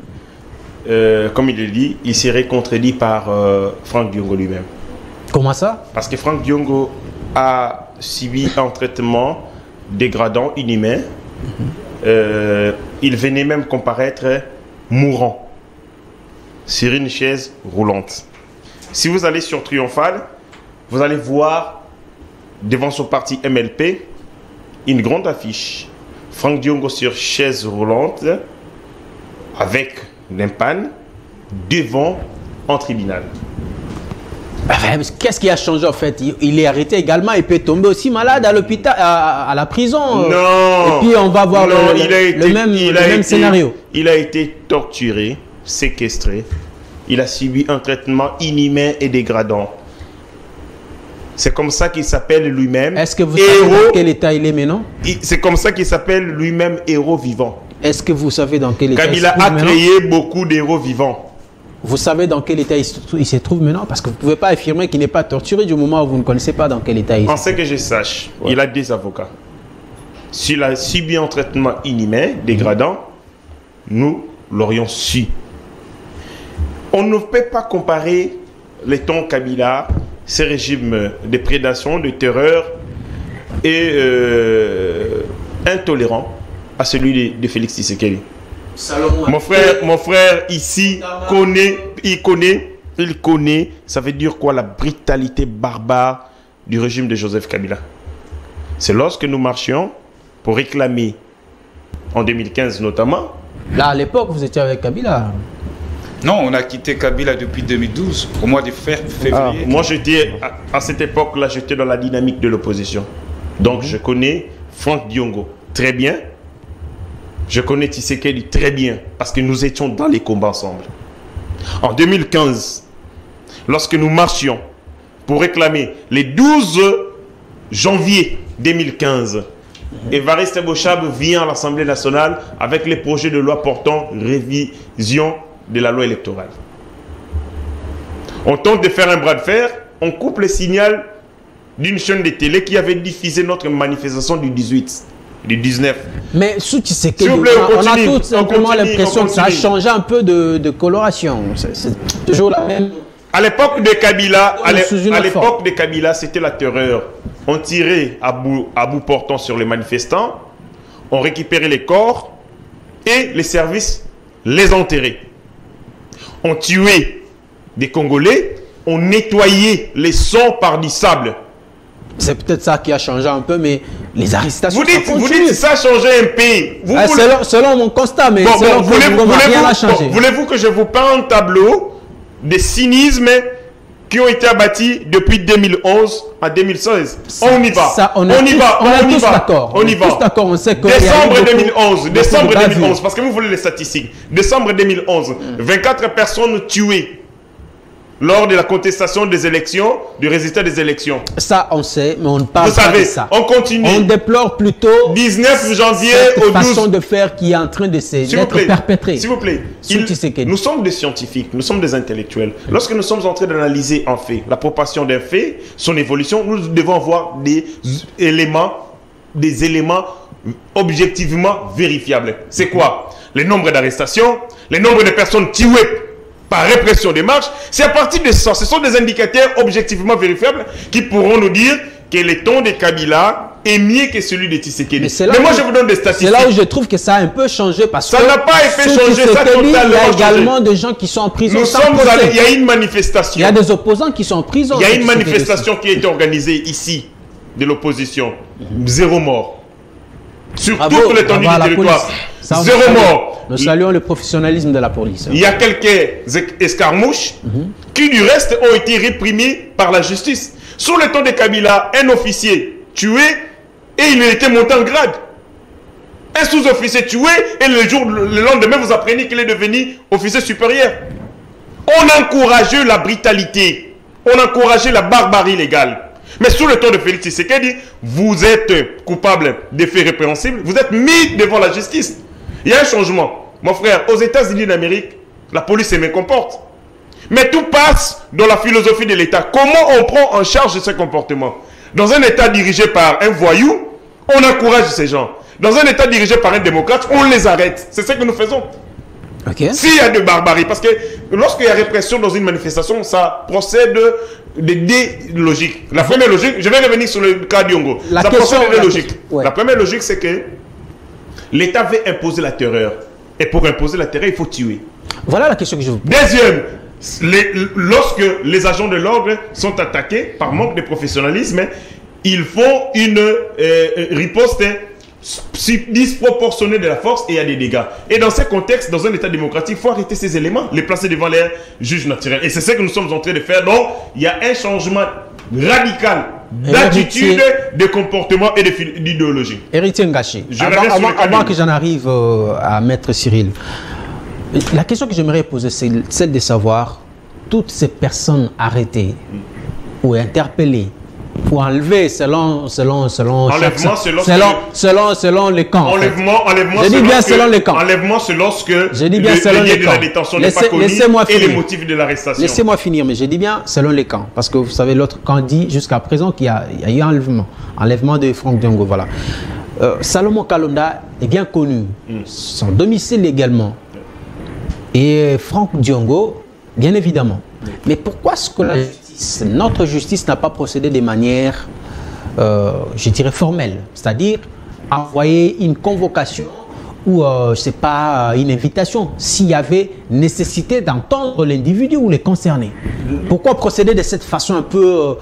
comme il le dit, il serait contredit par Franck Diongo lui-même. Comment ça? Parce que Franck Diongo a subi un traitement dégradant, inhumain. Il venait même comparaître mourant sur une chaise roulante. Si vous allez sur Triomphal, vous allez voir devant son parti MLP une grande affiche. Franck Diongo sur chaise roulante avec l'impan devant un tribunal. Qu'est-ce qui a changé en fait? Il est arrêté également, il peut tomber aussi malade à l'hôpital, à la prison. Non. Et puis on va voir le même scénario. Il a été torturé, séquestré. Il a subi un traitement inhumain et dégradant. C'est comme ça qu'il s'appelle lui-même. Est-ce que vous savez dans quel état il est maintenant? C'est comme ça qu'il s'appelle lui-même héros vivant. Est-ce que vous savez dans quel état Kabila a créé beaucoup d'héros vivants. Vous savez dans quel état il se trouve maintenant? Parce que vous ne pouvez pas affirmer qu'il n'est pas torturé du moment où vous ne connaissez pas dans quel état il est. En ce que je sache, il a des avocats. S'il a subi un traitement inhumain, dégradant, nous l'aurions su. On ne peut pas comparer les temps Kabila, ces régimes de prédation, de terreur et intolérants à celui de Félix Tshisekedi. Mon frère ici il connaît, ça veut dire quoi la brutalité barbare du régime de Joseph Kabila. C'est lorsque nous marchions pour réclamer, en 2015 notamment. Là, à l'époque, vous étiez avec Kabila. Non, on a quitté Kabila depuis 2012, au mois de février. Moi, j'étais, à cette époque-là, j'étais dans la dynamique de l'opposition. Donc, je connais Franck Diongo très bien. Je connais Tshisekedi très bien, parce que nous étions dans les combats ensemble. En 2015, lorsque nous marchions pour réclamer les 12 janvier 2015, Évariste Bochab vient à l'Assemblée nationale avec les projets de loi portant révision de la loi électorale. On tente de faire un bras de fer, on coupe le signal d'une chaîne de télé qui avait diffusé notre manifestation du 18, du 19. Mais sous Tshisekedi, on a tout simplement l'impression que ça a changé un peu de coloration. C'est toujours la même. À l'époque de Kabila, c'était la terreur. On tirait à bout portant sur les manifestants, on récupérait les corps et les services les enterraient. On tuait des Congolais, on nettoyait les sangs par du sable. C'est peut-être ça qui a changé un peu, mais les arrestations. Vous dites que ça a changé un pays. Selon mon constat, mais rien n'a changé. Voulez-vous que je vous peins un tableau des cynismes qui ont été abattus depuis 2011 à 2016? On y va. On y va. On y va. On sait que décembre 2011, parce que vous voulez les statistiques. Décembre 2011, 24 personnes tuées lors de la contestation des élections, du résultat des élections. Ça, on sait, mais on ne parle pas de ça. On continue. On déplore plutôt 19 janvier cette façon de faire qui est en train d'être perpétrée. S'il vous plaît. Nous sommes des scientifiques, nous sommes des intellectuels. Lorsque nous sommes en train d'analyser un fait, la proportion d'un fait, son évolution, nous devons avoir des éléments objectivement vérifiables. C'est quoi? Le nombre d'arrestations, le nombre de personnes tuées par répression des marches, c'est à partir de ça. Ce sont des indicateurs objectivement vérifiables qui pourront nous dire que le ton de Kabila est mieux que celui de Tshisekedi. Mais moi, je vous donne des statistiques. C'est là où je trouve que ça a un peu changé parce que ça n'a pas été changé, ça totalement changé. Il y a également des gens qui sont en prison. Il y a une manifestation. Il y a des opposants qui sont en prison. Il y a une manifestation qui a été organisée ici de l'opposition. 0 mort. Sur toute l'étendue du territoire. 0 mort. Nous saluons le professionnalisme de la police. Il y a quelques escarmouches qui, du reste, ont été réprimés par la justice. Sous le temps de Kabila, un officier tué et il était monté en grade. Un sous-officier tué et le lendemain, vous apprenez qu'il est devenu officier supérieur. On encourageait la brutalité. On encourageait la barbarie légale. Mais sous le temps de Félix Tshisekedi, vous êtes coupable de faits répréhensibles. Vous êtes mis devant la justice. Il y a un changement. Mon frère, aux États-Unis d'Amérique, la police se comporte. Mais tout passe dans la philosophie de l'État. Comment on prend en charge ce comportement? Dans un État dirigé par un voyou, on encourage ces gens. Dans un État dirigé par un démocrate, on les arrête. C'est ce que nous faisons. S'il y a de barbarie, parce que lorsqu'il y a répression dans une manifestation, ça procède de deux logiques. La première logique, je vais revenir sur le cas d'Yongo. Ça procède de deux logiques. La première logique, c'est que l'État veut imposer la terreur. Et pour imposer la terreur, il faut tuer. Voilà la question que je vous pose. Deuxième, lorsque les agents de l'ordre sont attaqués par manque de professionnalisme, ils font une riposte disproportionnée de la force et il y a des dégâts. Et dans ces contextes, dans un état démocratique, il faut arrêter ces éléments, les placer devant les juges naturels. Et c'est ce que nous sommes en train de faire. Donc, il y a un changement radical d'attitude, de comportement et d'idéologie. Héritier Ngaché, avant que j'en arrive à Maître Cyril, la question que j'aimerais poser, c'est celle de savoir toutes ces personnes arrêtées ou interpellées ou enlevées selon les camps. Enlèvement je dis bien selon les camps. Enlèvement, c'est lorsque je dis bien selon les camps. De la détention n'est pas connu et les motifs de l'arrestation. Laissez-moi finir, mais je dis bien selon les camps. Parce que vous savez, l'autre camp dit jusqu'à présent qu'il y a eu enlèvement de Franck Diongo. Voilà. Salomon Kalonda est bien connu. Son domicile également. Et Franck Diongo, bien évidemment. Mais pourquoi est-ce que notre justice n'a pas procédé de manière, je dirais, formelle? C'est-à-dire envoyer une convocation ou, je ne sais pas, une invitation s'il y avait nécessité d'entendre l'individu ou les concernés. Pourquoi procéder de cette façon un peu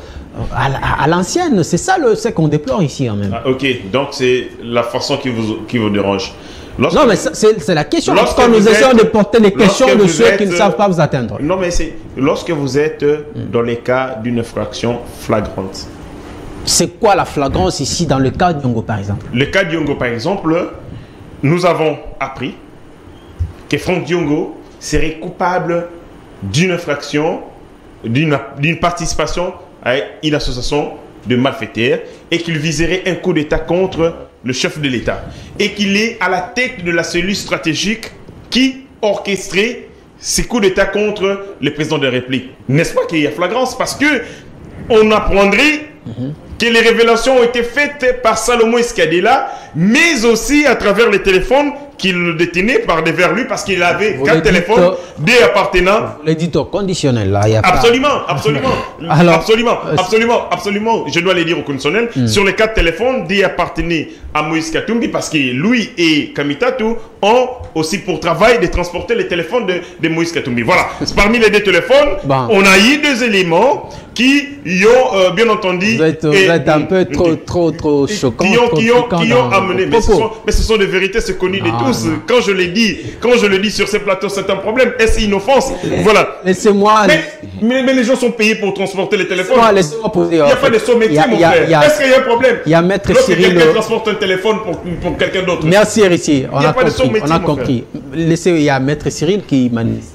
à l'ancienne? C'est ça ce qu'on déplore ici en même. Ok, donc c'est la façon qui vous dérange. Non, mais c'est la question. Lorsque nous essayons de porter les questions de ceux qui ne savent pas vous atteindre. Non, mais c'est lorsque vous êtes dans les cas d'une infraction flagrante. C'est quoi la flagrance ici dans le cas de Diongo, par exemple? Le cas de Diongo, par exemple, nous avons appris que Franck Diongo serait coupable d'une infraction, d'une participation à une association de malfaiteurs et qu'il viserait un coup d'État contre le chef de l'État et qu'il est à la tête de la cellule stratégique qui orchestrait ces coups d'État contre le président de la République. N'est-ce pas qu'il y a flagrance? Parce que on apprendrait que les révélations ont été faites par Salomon Escadela, mais aussi à travers les téléphones qu'il détenait par vers lui parce qu'il avait 4 téléphones, des appartenants. L'éditeur conditionnel, là, il y a absolument, pas... absolument. Alors, absolument. Je dois les dire au conditionnel. Sur les 4 téléphones, des appartenaient à Moïse Katumbi parce que lui et Kamitatu ont aussi pour travail de transporter les téléphones de Moïse Katumbi. Voilà. Parmi les 2 téléphones, on a eu 2 éléments qui y ont, bien entendu... Vous êtes un peu trop choquant. Qui ont amené. Mais ce sont des vérités, c'est connu de tous. Quand je le dis sur ces plateaux, c'est un problème. Est-ce une offense? Voilà. Laissez-moi. Mais les gens sont payés pour transporter les téléphones. Laissez-moi poser. Il n'y a pas de saut métier, mon frère. Est-ce qu'il y a un problème? Il y a Maître Cyril. Quelqu'un transporte un téléphone pour quelqu'un d'autre. Merci, héritier. On a compris. Laissez, il y a Maître Cyril qui manifeste.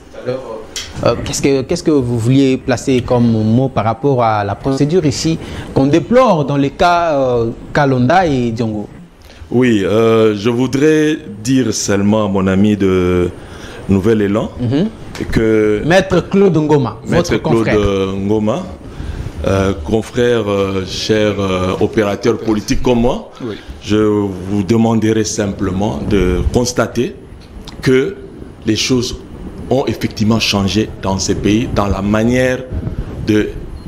Qu'est-ce que vous vouliez placer comme mot par rapport à la procédure ici qu'on déplore dans les cas Kalonda et Diongo? Oui, je voudrais dire seulement à mon ami de Nouvel Élan que... Maître Claude Ngoma, Maître Claude Ngoma, confrère, cher opérateur politique comme moi, oui. Je vous demanderai simplement de constater que les choses ont effectivement changé dans ces pays, dans la manière de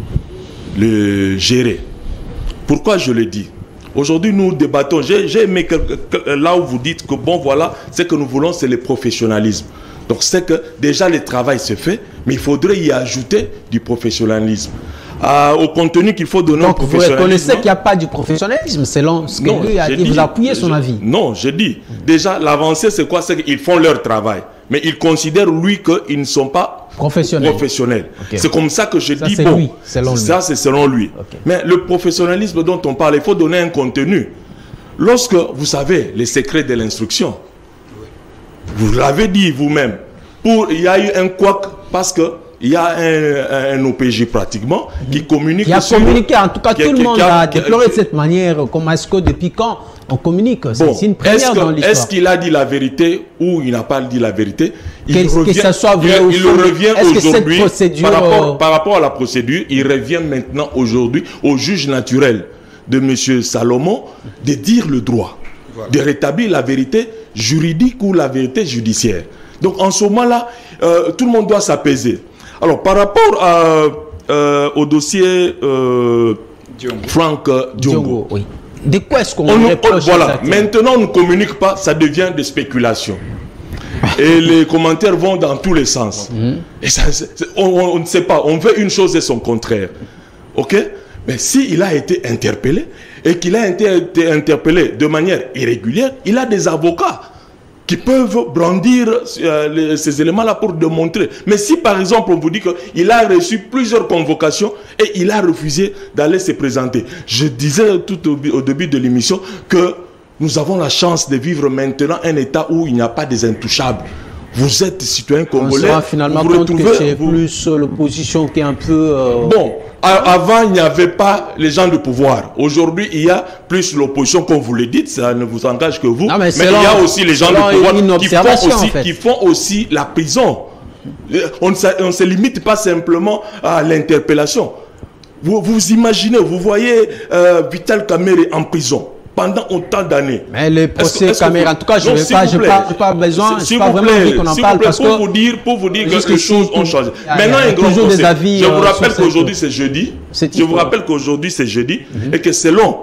le gérer. Pourquoi je le dis? Aujourd'hui, nous débattons. J'ai aimé là où vous dites que bon, voilà, ce que nous voulons, c'est le professionnalisme. Donc, c'est que déjà, le travail se fait, mais il faudrait y ajouter du professionnalisme. Au contenu qu'il faut donner au professionnalisme. Vous reconnaissez qu'il n'y a pas du professionnalisme selon ce que lui a dit. Vous appuyez son avis. Non, je dis. Déjà, l'avancée, c'est quoi? C'est qu'ils font leur travail. Mais il considère, lui, qu'ils ne sont pas professionnels. Okay. C'est comme ça que je dis, bon, lui, ça c'est selon lui. Okay. Mais le professionnalisme dont on parle, il faut donner un contenu. Lorsque, vous savez, les secrets de l'instruction, vous l'avez dit vous-même, il y a eu un couac parce que il y a un OPJ pratiquement qui communique. Qui a communiqué, en tout cas tout le monde a déploré de cette manière. Comment est-ce que depuis quand on communique? C'est une première dans l'histoire. Est-ce qu'il a dit la vérité ou il n'a pas dit la vérité? Que ça soit vrai ou faux. Il revient aujourd'hui, par rapport à la procédure, il revient maintenant aujourd'hui au juge naturel de M. Salomon de dire le droit, de rétablir la vérité juridique ou la vérité judiciaire. Donc en ce moment-là, tout le monde doit s'apaiser. Alors, par rapport au dossier Franck Diongo, oui. De quoi est-ce qu'on reproche? Voilà, maintenant on ne communique pas, ça devient des spéculations. Et les commentaires vont dans tous les sens. Et ça, on ne sait pas, on veut une chose et son contraire. Ok? Mais s'il a été interpellé et qu'il a été interpellé de manière irrégulière, il a des avocats qui peuvent brandir ces éléments-là pour démontrer. Mais si par exemple on vous dit qu'il a reçu plusieurs convocations et il a refusé d'aller se présenter. Je disais tout au début de l'émission que nous avons la chance de vivre maintenant un État où il n'y a pas des intouchables. Vous êtes citoyen congolais. On se finalement compte que c'est plus l'opposition qui est un peu... Bon, avant, il n'y avait pas les gens de pouvoir. Aujourd'hui, il y a plus l'opposition, comme vous le dites, ça ne vous engage que vous. Non, mais il y a aussi les gens de pouvoir qui font aussi la prison. On ne se limite pas simplement à l'interpellation. Vous imaginez, vous voyez Vital Kamerhe en prison pendant autant d'années. Mais les procès Caméra, en tout cas, je n'ai pas besoin, je n'ai pas vraiment envie qu'on en parle. Parce pour vous dire que les choses ont changé. Maintenant, un grand procès. Je vous rappelle qu'aujourd'hui, c'est jeudi. Je vous rappelle qu'aujourd'hui, c'est jeudi. Et que selon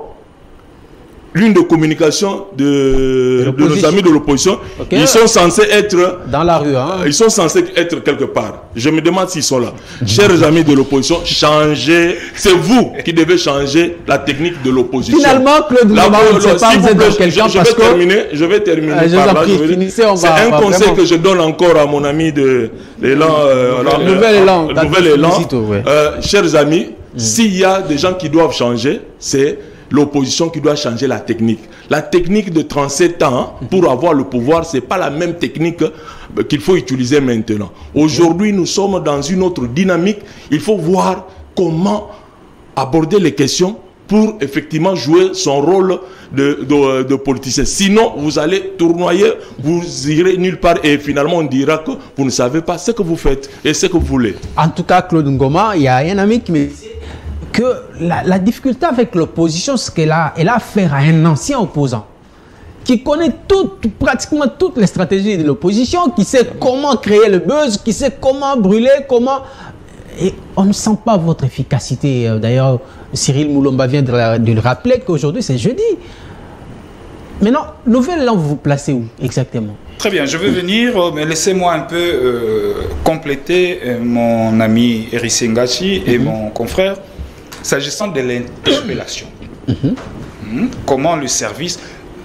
l'une des communications de nos amis de l'opposition, ils sont censés être dans la rue. Hein. Ils sont censés être quelque part. Je me demande s'ils sont là. Chers amis de l'opposition, changez. C'est vous qui devez changer la technique de l'opposition. Finalement, Claude Ngoma, on ne sait pas vous êtes dans quel camp parce que... Je vais terminer par là. C'est un conseil que je donne encore à mon ami de l'élan. Nouvel Élan. Chers amis, s'il y a des gens qui doivent changer, c'est l'opposition qui doit changer la technique. La technique de 37 ans pour avoir le pouvoir, ce n'est pas la même technique qu'il faut utiliser maintenant. Aujourd'hui, nous sommes dans une autre dynamique. Il faut voir comment aborder les questions pour effectivement jouer son rôle de politicien. Sinon, vous allez tournoyer, vous irez nulle part et finalement on dira que vous ne savez pas ce que vous faites et ce que vous voulez. En tout cas, Claude Ngoma, il y a un ami qui me dit que la difficulté avec l'opposition, c'est qu'elle a affaire à un ancien opposant qui connaît pratiquement toutes les stratégies de l'opposition, qui sait comment créer le buzz, qui sait comment brûler, comment... Et on ne sent pas votre efficacité. D'ailleurs, Cyril Moulomba vient de le rappeler qu'aujourd'hui, c'est jeudi. Maintenant, Nouvel Élan, vous vous placez où exactement? Très bien, je vais venir, mais laissez-moi un peu compléter mon ami Eri Sengachi et mon confrère. S'agissant de l'interpellation, comment le service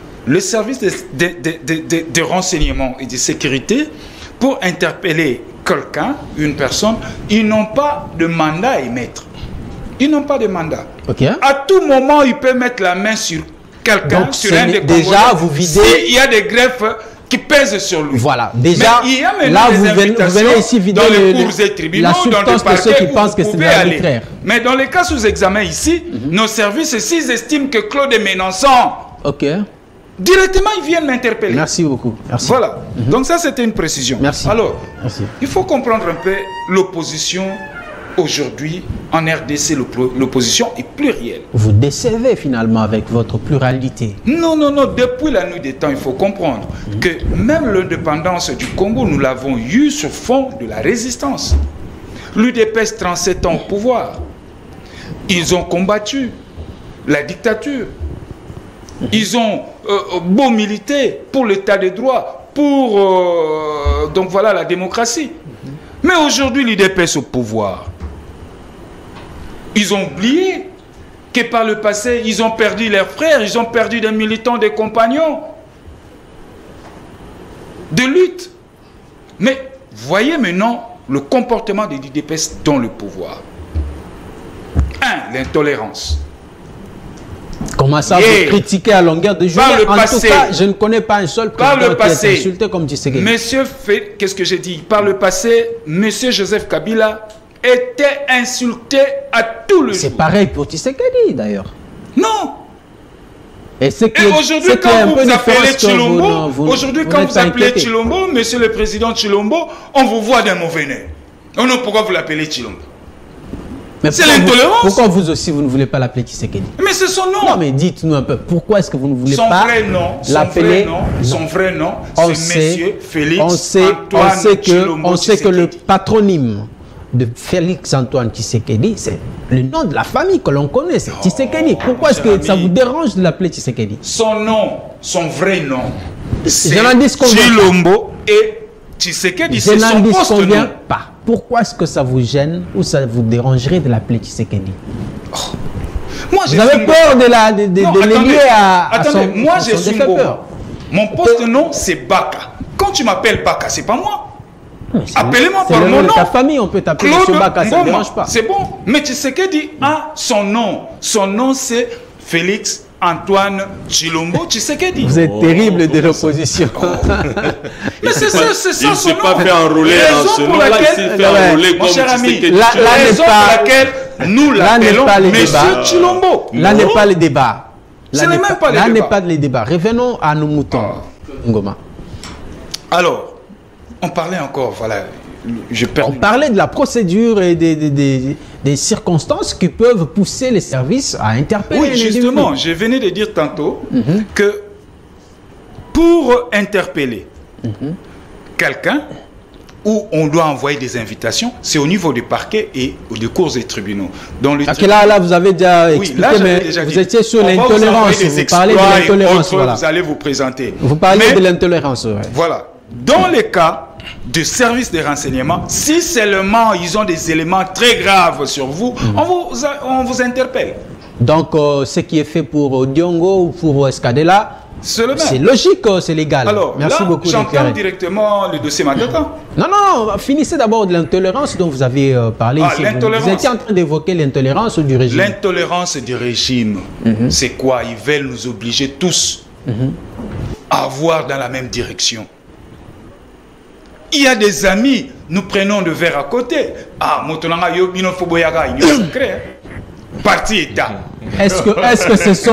de renseignement et de sécurité, pour interpeller quelqu'un, une personne, ils n'ont pas de mandat à émettre. Ils n'ont pas de mandat. À tout moment, ils peuvent mettre la main sur quelqu'un, sur un des Congolais. Déjà, vous videz... Il y a des greffes qui pèsent sur lui. Voilà, déjà, là, vous venez ici vider dans les cours et tribunaux, la substance de ceux qui pensent que c'est arbitraire. Mais dans les cas sous examen ici, nos services, s'ils estiment que Claude est menaçant, directement, ils viennent m'interpeller. Merci beaucoup. Merci. Voilà. Donc ça, c'était une précision. Merci. Alors, il faut comprendre un peu l'opposition. Aujourd'hui, en RDC, l'opposition est plurielle. Vous décevez finalement avec votre pluralité. Non, non, non. Depuis la nuit des temps, il faut comprendre que même l'indépendance du Congo, nous l'avons eue sur fond de la résistance. L'UDPS, 37 ans au pouvoir. Ils ont combattu la dictature. Ils ont beau milité pour l'état de droit, pour donc voilà, la démocratie. Mais aujourd'hui, l'UDPS au pouvoir. Ils ont oublié que par le passé, ils ont perdu leurs frères, ils ont perdu des militants, des compagnons de lutte. Mais voyez maintenant le comportement des UDPS dans le pouvoir. 1. L'intolérance. Comment ça, vous critiquez à longueur de journée? En tout cas, je ne connais pas un seul président qui est insulté comme Tshisekedi. Monsieur fait, qu'est-ce que j'ai dit? Par le passé, Monsieur Joseph Kabila était insulté à tout le jour. C'est pareil pour Tshisekedi d'ailleurs. Non. Et aujourd'hui, quand vous appelez Chilombo, aujourd'hui, quand vous appelez Chilombo, Monsieur le Président Chilombo, on vous voit d'un mauvais nez. Oh non, pourquoi vous l'appelez Chilombo? C'est l'intolérance. Pourquoi vous aussi, vous ne voulez pas l'appeler Tshisekedi? Mais c'est son nom. Non, mais dites-nous un peu, pourquoi est-ce que vous ne voulez pas l'appeler? Son vrai nom, c'est Monsieur Félix Antoine on sait que le patronyme de Félix Antoine Tshisekedi, c'est le nom de la famille que l'on connaît, c'est Tshisekedi. Pourquoi est-ce que ça vous dérange de l'appeler Tshisekedi? Son nom, son vrai nom, c'est Chilombo et Tshisekedi, c'est son poste-nom. Pourquoi est-ce que ça vous gêne ou ça vous dérangerait de l'appeler Tshisekedi? Moi, vous avez peur de l'élier à son moi, j'ai son peur. Mon poste de nom, c'est Baka. Quand tu m'appelles Baka, c'est pas moi. Appelez-moi par mon nom. Ta famille, on peut t'appeler M. Baka, ça ne dérange pas. C'est bon. Mais tu sais que dit son nom. Son nom, c'est Félix Antoine Tshilombo. Tu sais que dit. Vous êtes terrible de l'opposition. Mais c'est ça, c'est ça. Il ne s'est pas fait enrôler dans ce nom-là. Il s'est fait enrôler comme Tshisekedi. La raison pour laquelle nous l'appelons Monsieur Tshilombo. Là n'est pas le débat. Ce n'est même pas le débat. Là n'est pas le débat. Revenons à nos moutons. Ngoma. Alors, on parlait encore, voilà. On parlait de la procédure et des circonstances qui peuvent pousser les services à interpeller. Oui, justement, je venais de dire tantôt que pour interpeller quelqu'un, où on doit envoyer des invitations, c'est au niveau du parquet et des cours et tribunaux. Là, vous avez déjà expliqué, mais vous étiez sur l'intolérance. Vous parlez de l'intolérance. Voilà. Vous allez vous présenter. Vous parlez de l'intolérance. Ouais. Voilà. Dans les cas de services de renseignement, si seulement ils ont des éléments très graves sur vous, on vous interpelle. Donc, ce qui est fait pour Diongo ou pour Escadela, c'est logique, c'est légal. Alors, merci beaucoup. J'entends directement le dossier Matata. Non, finissez d'abord de l'intolérance dont vous avez parlé ici. Vous étiez en train d'évoquer l'intolérance du régime. L'intolérance du régime, c'est quoi? Ils veulent nous obliger tous à avoir dans la même direction. Il y a des amis, nous prenons le verre à côté. Ah, Motonanga Yobino Foboyaga, il y a secret. Parti État. Est-ce que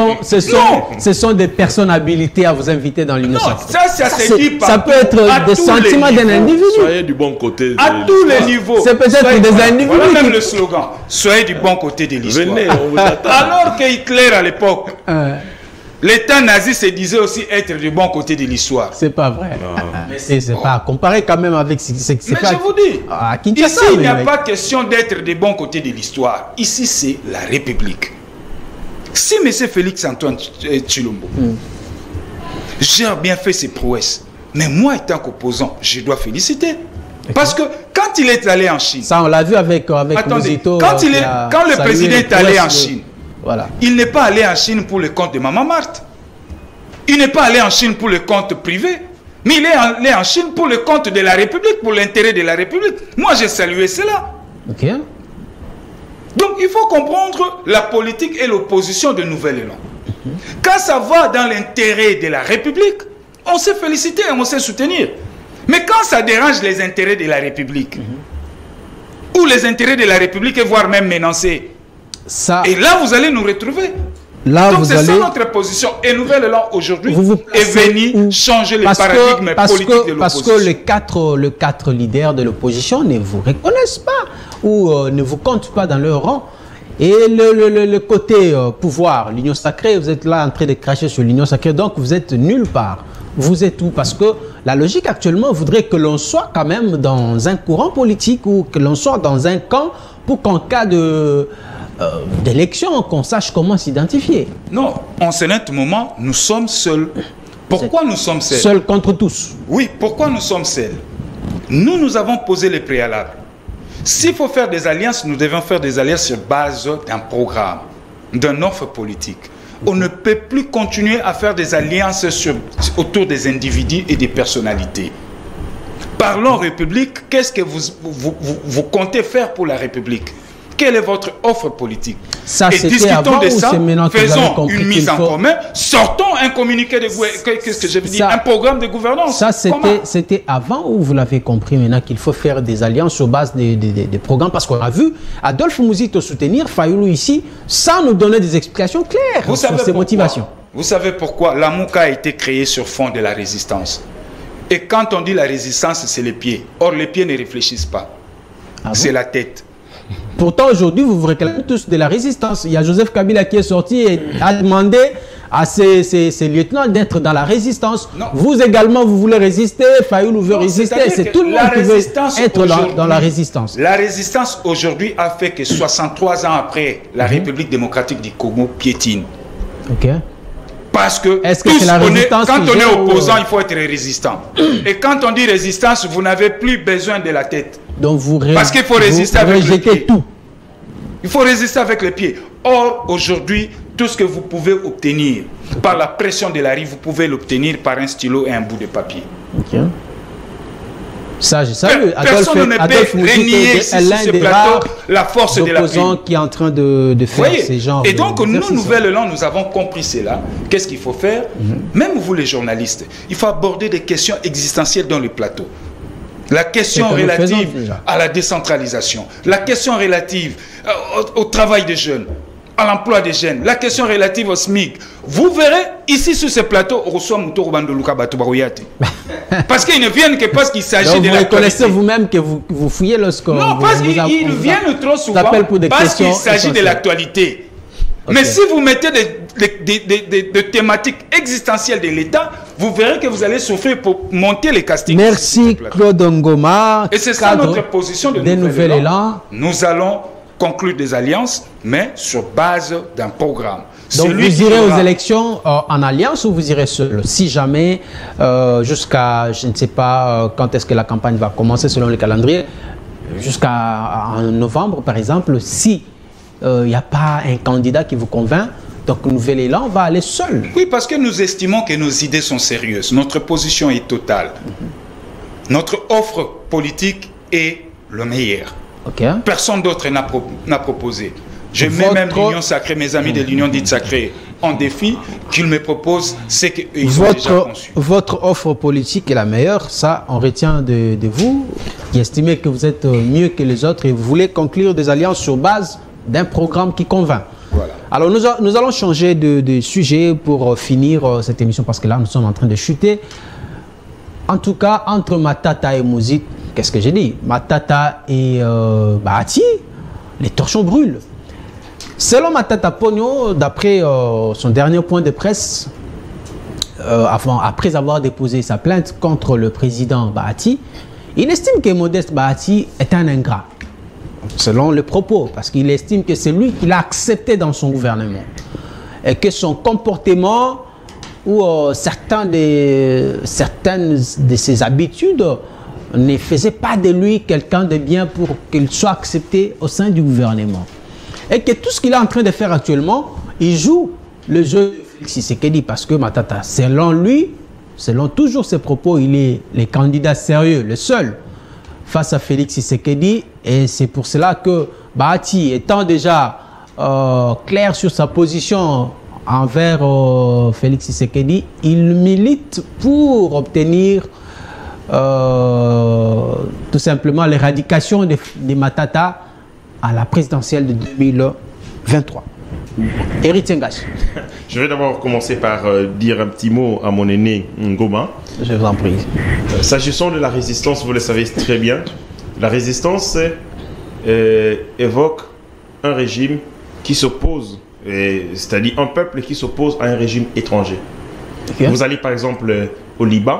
ce sont des personnes habilitées à vous inviter dans l'Union sacrée? Ça peut être des sentiments d'un individu. Soyez du bon côté. À tous les niveaux. C'est peut-être des individus. Voilà même le slogan. Soyez du bon côté de l'histoire. Venez, on vous attend. Alors que Hitler à l'époque, l'État nazi se disait aussi être du bon côté de l'histoire. C'est pas vrai. C'est pas comparé quand même avec ce Mais je vous dis, ici il n'y a pas question d'être du bon côté de l'histoire. Ici c'est la République. Si M. Félix Antoine Tshilombo gère bien fait ses prouesses, mais moi étant qu'opposant, je dois féliciter. Parce que quand il est allé en Chine... Ça on l'a vu avec Mosito, quand le président est allé en Chine, voilà. Il n'est pas allé en Chine pour le compte de Maman Marthe. Il n'est pas allé en Chine pour le compte privé. Mais il est allé en Chine pour le compte de la République, pour l'intérêt de la République. Moi, j'ai salué cela. Ok. Donc, il faut comprendre la politique et l'opposition de Nouvel Élan. Quand ça va dans l'intérêt de la République, on sait féliciter, on sait soutenir. Mais quand ça dérange les intérêts de la République, ou les intérêts de la République, voire même menacés, et là, vous allez nous retrouver. Là, donc, c'est ça notre position. Et Nouvel Élan, aujourd'hui, est venu changer les paradigmes politiques de l'opposition. Parce que les quatre leaders de l'opposition ne vous reconnaissent pas ou ne vous comptent pas dans leur rang. Et le côté pouvoir, l'union sacrée, vous êtes là en train de cracher sur l'union sacrée, donc vous êtes nulle part. Vous êtes où? Parce que la logique actuellement voudrait que l'on soit quand même dans un courant politique ou que l'on soit dans un camp pour qu'en cas d'élection, qu'on sache comment s'identifier. Non, en ce moment, nous sommes seuls. Pourquoi nous sommes seuls? Seuls contre tous. Oui, pourquoi nous sommes seuls? Nous avons posé les préalables. S'il faut faire des alliances, nous devons faire des alliances sur base d'un programme, d'une offre politique. On ne peut plus continuer à faire des alliances autour des individus et des personnalités. Parlons République, qu'est-ce que vous comptez faire pour la République? Quelle est votre offre politique? Ça, et discutons de ça, faisons une mise en commun, sortons un communiqué de qu'est-ce que je veux dire, un programme de gouvernance. Ça, c'était avant ou vous l'avez compris maintenant qu'il faut faire des alliances sur base des programmes? Parce qu'on a vu Adolphe Muzito soutenir Fayoulou ici sans nous donner des explications claires sur ses motivations. Vous savez pourquoi? La Mouka a été créée sur fond de la résistance. Et quand on dit la résistance, c'est les pieds. Or, les pieds ne réfléchissent pas. C'est la tête. Pourtant, aujourd'hui, vous vous réclamez tous de la résistance. Il y a Joseph Kabila qui est sorti et a demandé à ses lieutenants d'être dans la résistance. Non. Vous également, vous voulez résister. Fayoulou veut résister. C'est tout le monde qui veut être dans la résistance. La résistance, aujourd'hui, a fait que 63 ans après, la République démocratique du Congo piétine. Ok. Parce que, quand on est opposant, il faut être résistant. Et quand on dit résistance, vous n'avez plus besoin de la tête. Donc parce qu'il faut résister avec les pieds. Tout. Il faut résister avec les pieds. Or, aujourd'hui, tout ce que vous pouvez obtenir par la pression de la rue, vous pouvez l'obtenir par un stylo et un bout de papier. Ok. Ça, je salue. Personne ne peut renier sur ce plateau la force de la prime. Qui est en train de faire ces genres. Et donc, nous, Nouvelle-Élan, nous avons compris cela. Qu'est-ce qu'il faut faire? Même vous, les journalistes, il faut aborder des questions existentielles dans le plateau. La question relative à la décentralisation, la question relative au travail des jeunes, à l'emploi des jeunes, la question relative au SMIC. Vous verrez, ici sur ce plateau, on reçoit Moutoro Bandoluka Batubarouyate. Parce qu'ils ne viennent que parce qu'il s'agit de la. Vous reconnaissez vous-même que vous fouillez lorsque. Non, parce qu'ils viennent trop souvent parce qu'il s'agit de l'actualité. Okay. Mais si vous mettez des thématiques existentielles de l'État, vous verrez que vous allez souffrir pour monter les castings. Merci Claude Ngoma. Et c'est ça notre position de Nouvelle-Élan. Nous allons conclure des alliances, mais sur base d'un programme. Donc vous irez aux élections en alliance ou vous irez seul? Si jamais, jusqu'à, je ne sais pas quand est-ce que la campagne va commencer selon le calendrier, jusqu'à novembre par exemple, si il n'y a pas un candidat qui vous convainc, donc Nouvelle-Élan va aller seul. Oui, parce que nous estimons que nos idées sont sérieuses. Notre position est totale. Notre offre politique est le meilleur. Okay. Personne d'autre n'a proposé. Je mets même l'Union sacrée, mes amis de l'Union dite sacrée, en défi, qu'ils me proposent ce qu'ils ont déjà conçu. Votre offre politique est la meilleure, ça on retient de vous, qui estimez que vous êtes mieux que les autres et vous voulez conclure des alliances sur base d'un programme qui convainc. Voilà. Alors nous allons changer de sujet pour finir cette émission parce que là nous sommes en train de chuter. En tout cas, entre Matata et Mouzid, qu'est-ce que j'ai dit? Matata et Bahati, les torchons brûlent. Selon Matata Pogno, d'après son dernier point de presse, après avoir déposé sa plainte contre le président Bahati, il estime que Modeste Bahati est un ingrat. Selon le propos, parce qu'il estime que c'est lui qui l'a accepté dans son gouvernement. Et que son comportement ou certaines de ses habitudes ne faisaient pas de lui quelqu'un de bien pour qu'il soit accepté au sein du gouvernement. Et que tout ce qu'il est en train de faire actuellement, il joue le jeu de Félix Tshisekedi parce que Matata, selon lui, selon toujours ses propos, il est le candidat sérieux, le seul face à Félix Tshisekedi. Et c'est pour cela que Bahati, étant déjà clair sur sa position envers Félix Tshisekedi, il milite pour obtenir tout simplement l'éradication des Matata à la présidentielle de 2023. Éric Tsengash. Je vais d'abord commencer par dire un petit mot à mon aîné Ngoma. Je vous en prie. S'agissant de la résistance, vous le savez très bien, la résistance évoque un régime qui s'oppose, c'est-à-dire un peuple qui s'oppose à un régime étranger. Okay. Vous allez par exemple au Liban,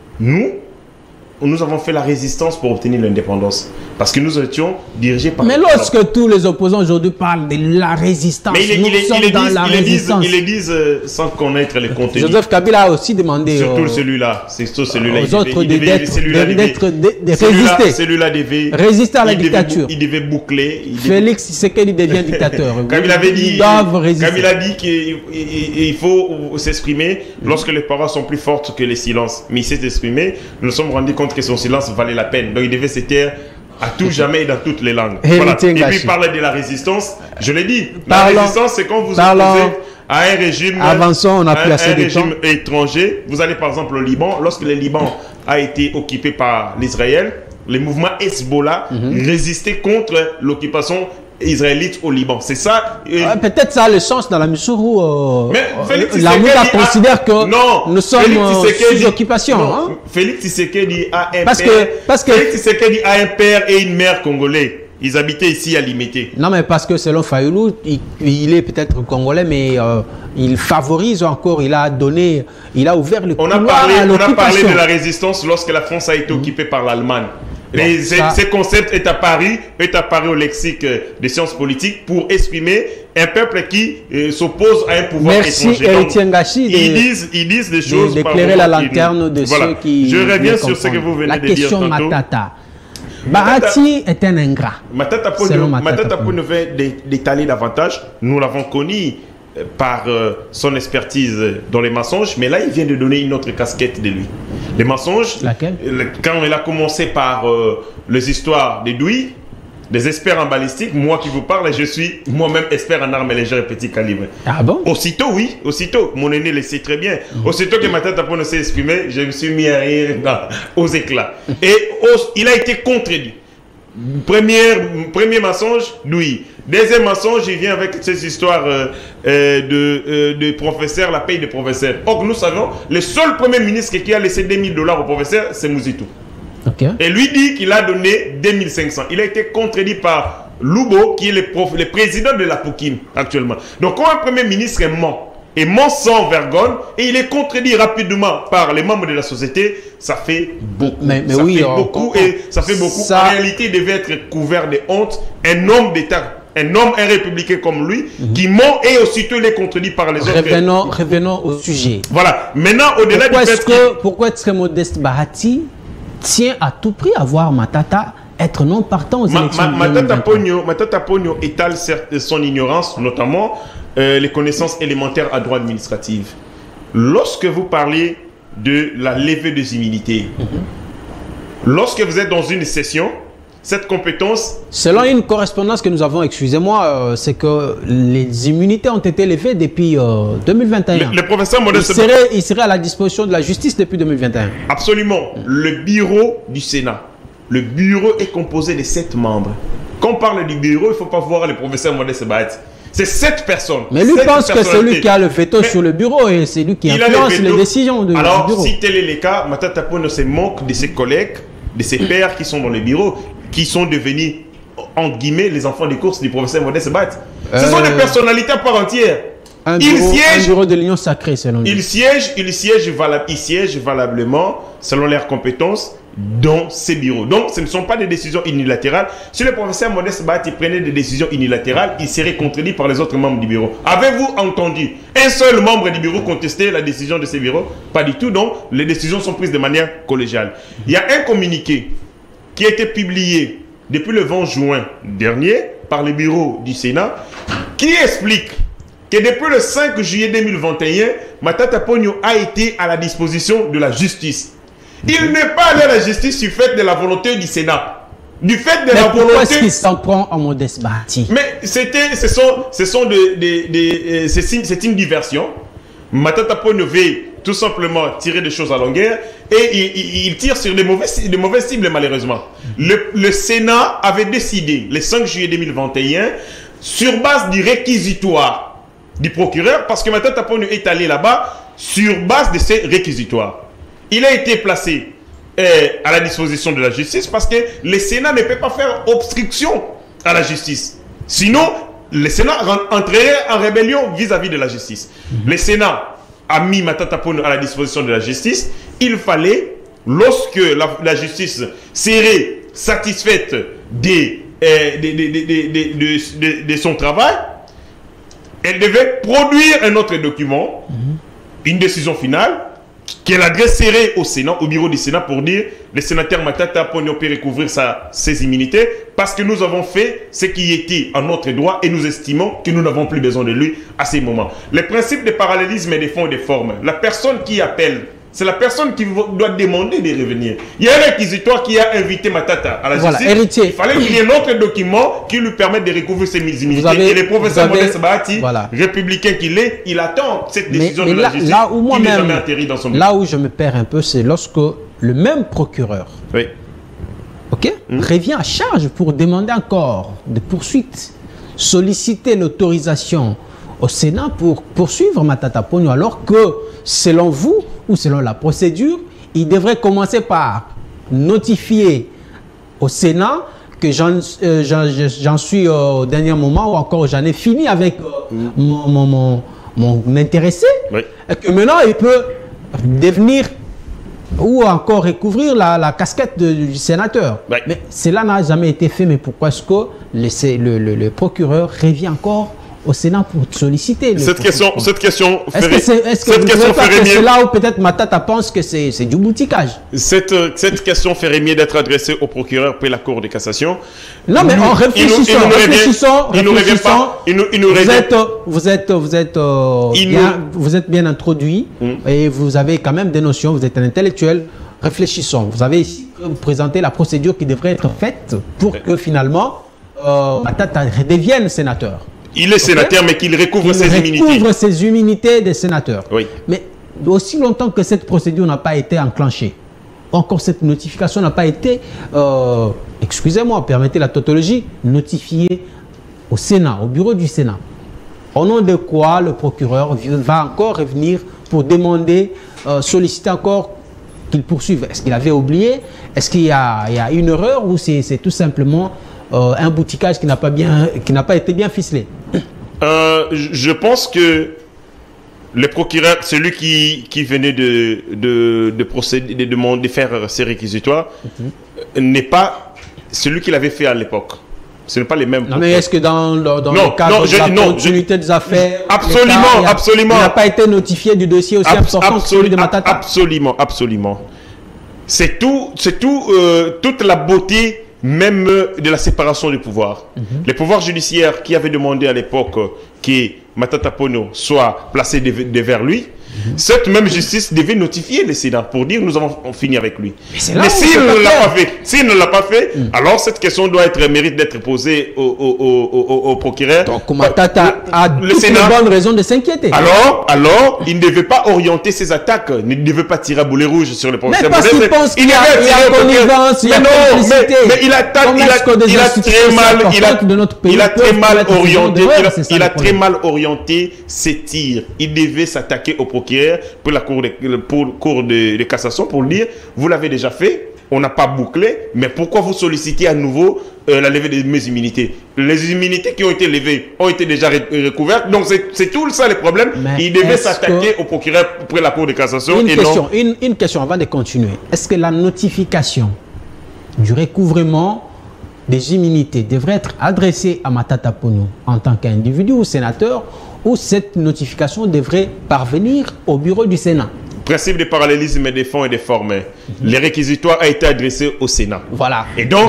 nous avons fait la résistance pour obtenir l'indépendance. Parce que nous étions dirigés par... Mais lorsque tous les opposants aujourd'hui parlent de la résistance, ils le disent sans connaître les contenus. Joseph Kabila a aussi demandé... Surtout celui-là. C'est celui-là. Aux autres de résister. Celui-là devait... Résister à la dictature. Il devait boucler. Félix Tshisekedi devient dictateur. Kabila avait dit... Kabila dit qu'il faut s'exprimer lorsque les paroles sont plus fortes que les silences. Mais il s'est exprimé. Nous nous sommes rendus compte que son silence valait la peine. Donc il devait se taire à tout jamais et dans toutes les langues. Voilà. Et puis parler de la résistance, je l'ai dit, la résistance c'est quand vous opposez à un régime, régime étranger. Vous allez par exemple au Liban, lorsque le Liban a été occupé par l'Israël, les mouvements Hezbollah résistaient contre l'occupation israélite au Liban. C'est ça. Peut-être ça a le sens dans la mesure où la Mouta considère que nous sommes sous occupation. Hein? Félix Tshisekedi a un Félix Tshisekedi a un père et une mère congolais. Ils habitaient ici à Limité. Non, mais parce que selon Fayoulou, il est peut-être congolais, mais il favorise encore, il a ouvert le couloir à l'occupation. On a parlé de la résistance lorsque la France a été occupée par l'Allemagne. Ces concepts est apparu au lexique des sciences politiques pour exprimer un peuple qui s'oppose à un pouvoir étranger. Merci Héritier Ngachi ils disent des choses d'éclairer la lanterne de ceux qui... Je reviens sur ce que vous venez de dire tantôt. La question Matata. Bahati est un ingrat. Matata Ponyo vient d'étaler davantage. Nous l'avons connu par son expertise dans les mensonges, mais là il vient de donner une autre casquette de lui. Les mensonges, quand il a commencé par les histoires des douilles, des experts en balistique, moi qui vous parle, je suis moi-même expert en armes légères et petits calibres. Ah bon? Aussitôt, oui, aussitôt, mon aîné le sait très bien. Aussitôt que Matata Ponyo s'est exprimé, je me suis mis à rire aux éclats. Et il a été contredit. Premier mensonge, oui. Deuxième mensonge, il vient avec ces histoires de professeurs, la paye des professeurs. Or, nous savons, le seul premier ministre qui a laissé $2000 au professeur, c'est Mouzitou. Okay. Et lui dit qu'il a donné 2500. Il a été contredit par Lubo, qui est le président de la Poukine actuellement. Donc, quand un premier ministre est ment sans vergogne, et il est contredit rapidement par les membres de la société, ça fait beaucoup. Mais oui, ça fait beaucoup. En réalité, il devait être couvert de honte. Un homme d'État, un républicain comme lui, qui ment et aussitôt il est contredit par les autres. Revenons au sujet. Voilà. Maintenant, au-delà du fait pourquoi est-ce que Modeste Bahati tient à tout prix à voir Matata être non partant aux élections Matata Ponyo étale son ignorance, notamment les connaissances élémentaires à droit administratif. Lorsque vous parlez de la levée des immunités, lorsque vous êtes dans une session, cette compétence... Selon une correspondance que nous avons, excusez-moi, c'est que les immunités ont été levées depuis 2021. Le professeur Modeste il serait à la disposition de la justice depuis 2021. Absolument. Le bureau du Sénat. Le bureau est composé de 7 membres. Quand on parle du bureau, il ne faut pas voir le professeur Modeste Bahati. C'est 7 personnes. Mais lui pense que c'est lui qui a le veto sur le bureau et c'est lui qui influence les décisions du bureau. Alors, si tel est le cas, Matata Ponyo se moque de ses collègues, de ses pairs qui sont dans le bureau, qui sont devenus, entre guillemets, les enfants des courses du professeur Modeste Bahati. Ce sont des personnalités à part entière. Un bureau de l'Union sacrée, selon lui. Ils siègent valablement, selon leurs compétences, dans ces bureaux. Donc, ce ne sont pas des décisions unilatérales. Si le professeur Modeste Bahati prenait des décisions unilatérales, il serait contredit par les autres membres du bureau. Avez-vous entendu un seul membre du bureau contester la décision de ces bureaux? Pas du tout, donc les décisions sont prises de manière collégiale. Il y a un communiqué qui a été publié depuis le 20 juin dernier par le bureau du Sénat qui explique que depuis le 5 juillet 2021, Matata Ponyo a été à la disposition de la justice. Il n'est pas allé à la justice du fait de la volonté du Sénat. Du fait de la volonté... Pourquoi est-ce qu'il s'en prend à Modeste Bahati? Mais c'est une diversion. Matata Ponyo veut tout simplement tirer des choses à longueur et il tire sur de mauvaises cibles malheureusement. Le Sénat avait décidé le 5 juillet 2021 sur base du réquisitoire du procureur, parce que Matata Ponyo est allé là-bas sur base de ces réquisitoires. Il a été placé à la disposition de la justice parce que le Sénat ne peut pas faire obstruction à la justice. Sinon, le Sénat entrerait en rébellion vis-à-vis de la justice. Le Sénat a mis Matata Ponyo à la disposition de la justice. Il fallait, lorsque la justice serait satisfaite de son travail, elle devait produire un autre document, une décision finale, qu'elle adresserait au Sénat, au bureau du Sénat, pour dire le sénateur Matata Ponyo peut recouvrir ses immunités parce que nous avons fait ce qui était en notre droit et nous estimons que nous n'avons plus besoin de lui à ces moments. Le principe de parallélisme et des fonds et des formes, la personne qui appelle, c'est la personne qui doit demander de revenir. Il y a un réquisitoire qui a invité Matata à la justice. Héritier. Il fallait qu'il y ait un autre document qui lui permette de recouvrir ses immunités. Et le professeur Modeste Bahati, républicain qu'il est, il attend cette décision de la justice. Là où je me perds un peu, c'est lorsque le même procureur revient à charge pour demander encore des poursuites, solliciter l'autorisation au Sénat pour poursuivre Matata Ponyo, alors que, selon vous, ou selon la procédure, il devrait commencer par notifier au Sénat que j'en suis au dernier moment, ou encore j'en ai fini avec mon intéressé, et que maintenant il peut devenir ou encore recouvrir la casquette du sénateur. Mais cela n'a jamais été fait. Mais pourquoi est-ce que le procureur revient encore au Sénat pour solliciter. Cette question ferait mieux. C'est là où peut-être Matata pense que c'est du bouticage. Cette question ferait mieux d'être adressée au procureur puis la Cour de cassation. Non, mais en réfléchissant, vous êtes bien introduit et vous avez quand même des notions, vous êtes un intellectuel. Réfléchissons. Vous avez ici présenté la procédure qui devrait être faite pour que finalement Matata redevienne sénateur. Il est sénateur, mais qu'il recouvre ses immunités. Il recouvre ses immunités des sénateurs. Oui. Mais aussi longtemps que cette procédure n'a pas été enclenchée, encore cette notification n'a pas été, excusez-moi, permettez la tautologie, notifiée au Sénat, au bureau du Sénat. Au nom de quoi le procureur va encore revenir pour demander, solliciter encore qu'il poursuive. Est-ce qu'il avait oublié? Est-ce qu'il y a une erreur ou c'est tout simplement un bouticage qui n'a pas été bien ficelé? Je pense que le procureur, celui qui venait de procéder, de faire ses réquisitoires, n'est pas celui qu'il avait fait à l'époque. Ce n'est pas les mêmes. Non, mais est-ce que dans le cadre de la continuité des affaires, absolument, il n'a pas été notifié du dossier aussi important que celui de Matata? Absolument. C'est toute la beauté même de la séparation du pouvoir. Les pouvoirs judiciaires qui avaient demandé à l'époque que Matata Ponyo soit placé devant lui, cette même justice devait notifier le Sénat pour dire nous avons fini avec lui. Mais s'il ne l'a pas fait, alors cette question mérite d'être posée au procureur. Donc Matata a toutes les bonnes raisons de s'inquiéter. Alors, il ne devait pas orienter ses attaques, il ne devait pas tirer à boulet rouge sur le professeur. Mais parce qu'il pense qu'il y a connivence, il y a complicité. Mais il a très mal orienté ses tirs. Il devait s'attaquer au procureur pour la cour de cassation pour dire vous l'avez déjà fait, on n'a pas bouclé, mais pourquoi vous sollicitez à nouveau la levée de mes immunités? Les immunités qui ont été levées ont été déjà recouvertes, donc c'est tout ça le problème. Mais il devait s'attaquer au procureur pour la cour de cassation. Une question avant de continuer. Est-ce que la notification du recouvrement des immunités devrait être adressée à Matata Ponyo en tant qu'individu ou sénateur, ou cette notification devrait parvenir au bureau du Sénat? Principe de parallélisme des fonds et des formes. Les réquisitoires a été adressé au Sénat. Voilà. Et donc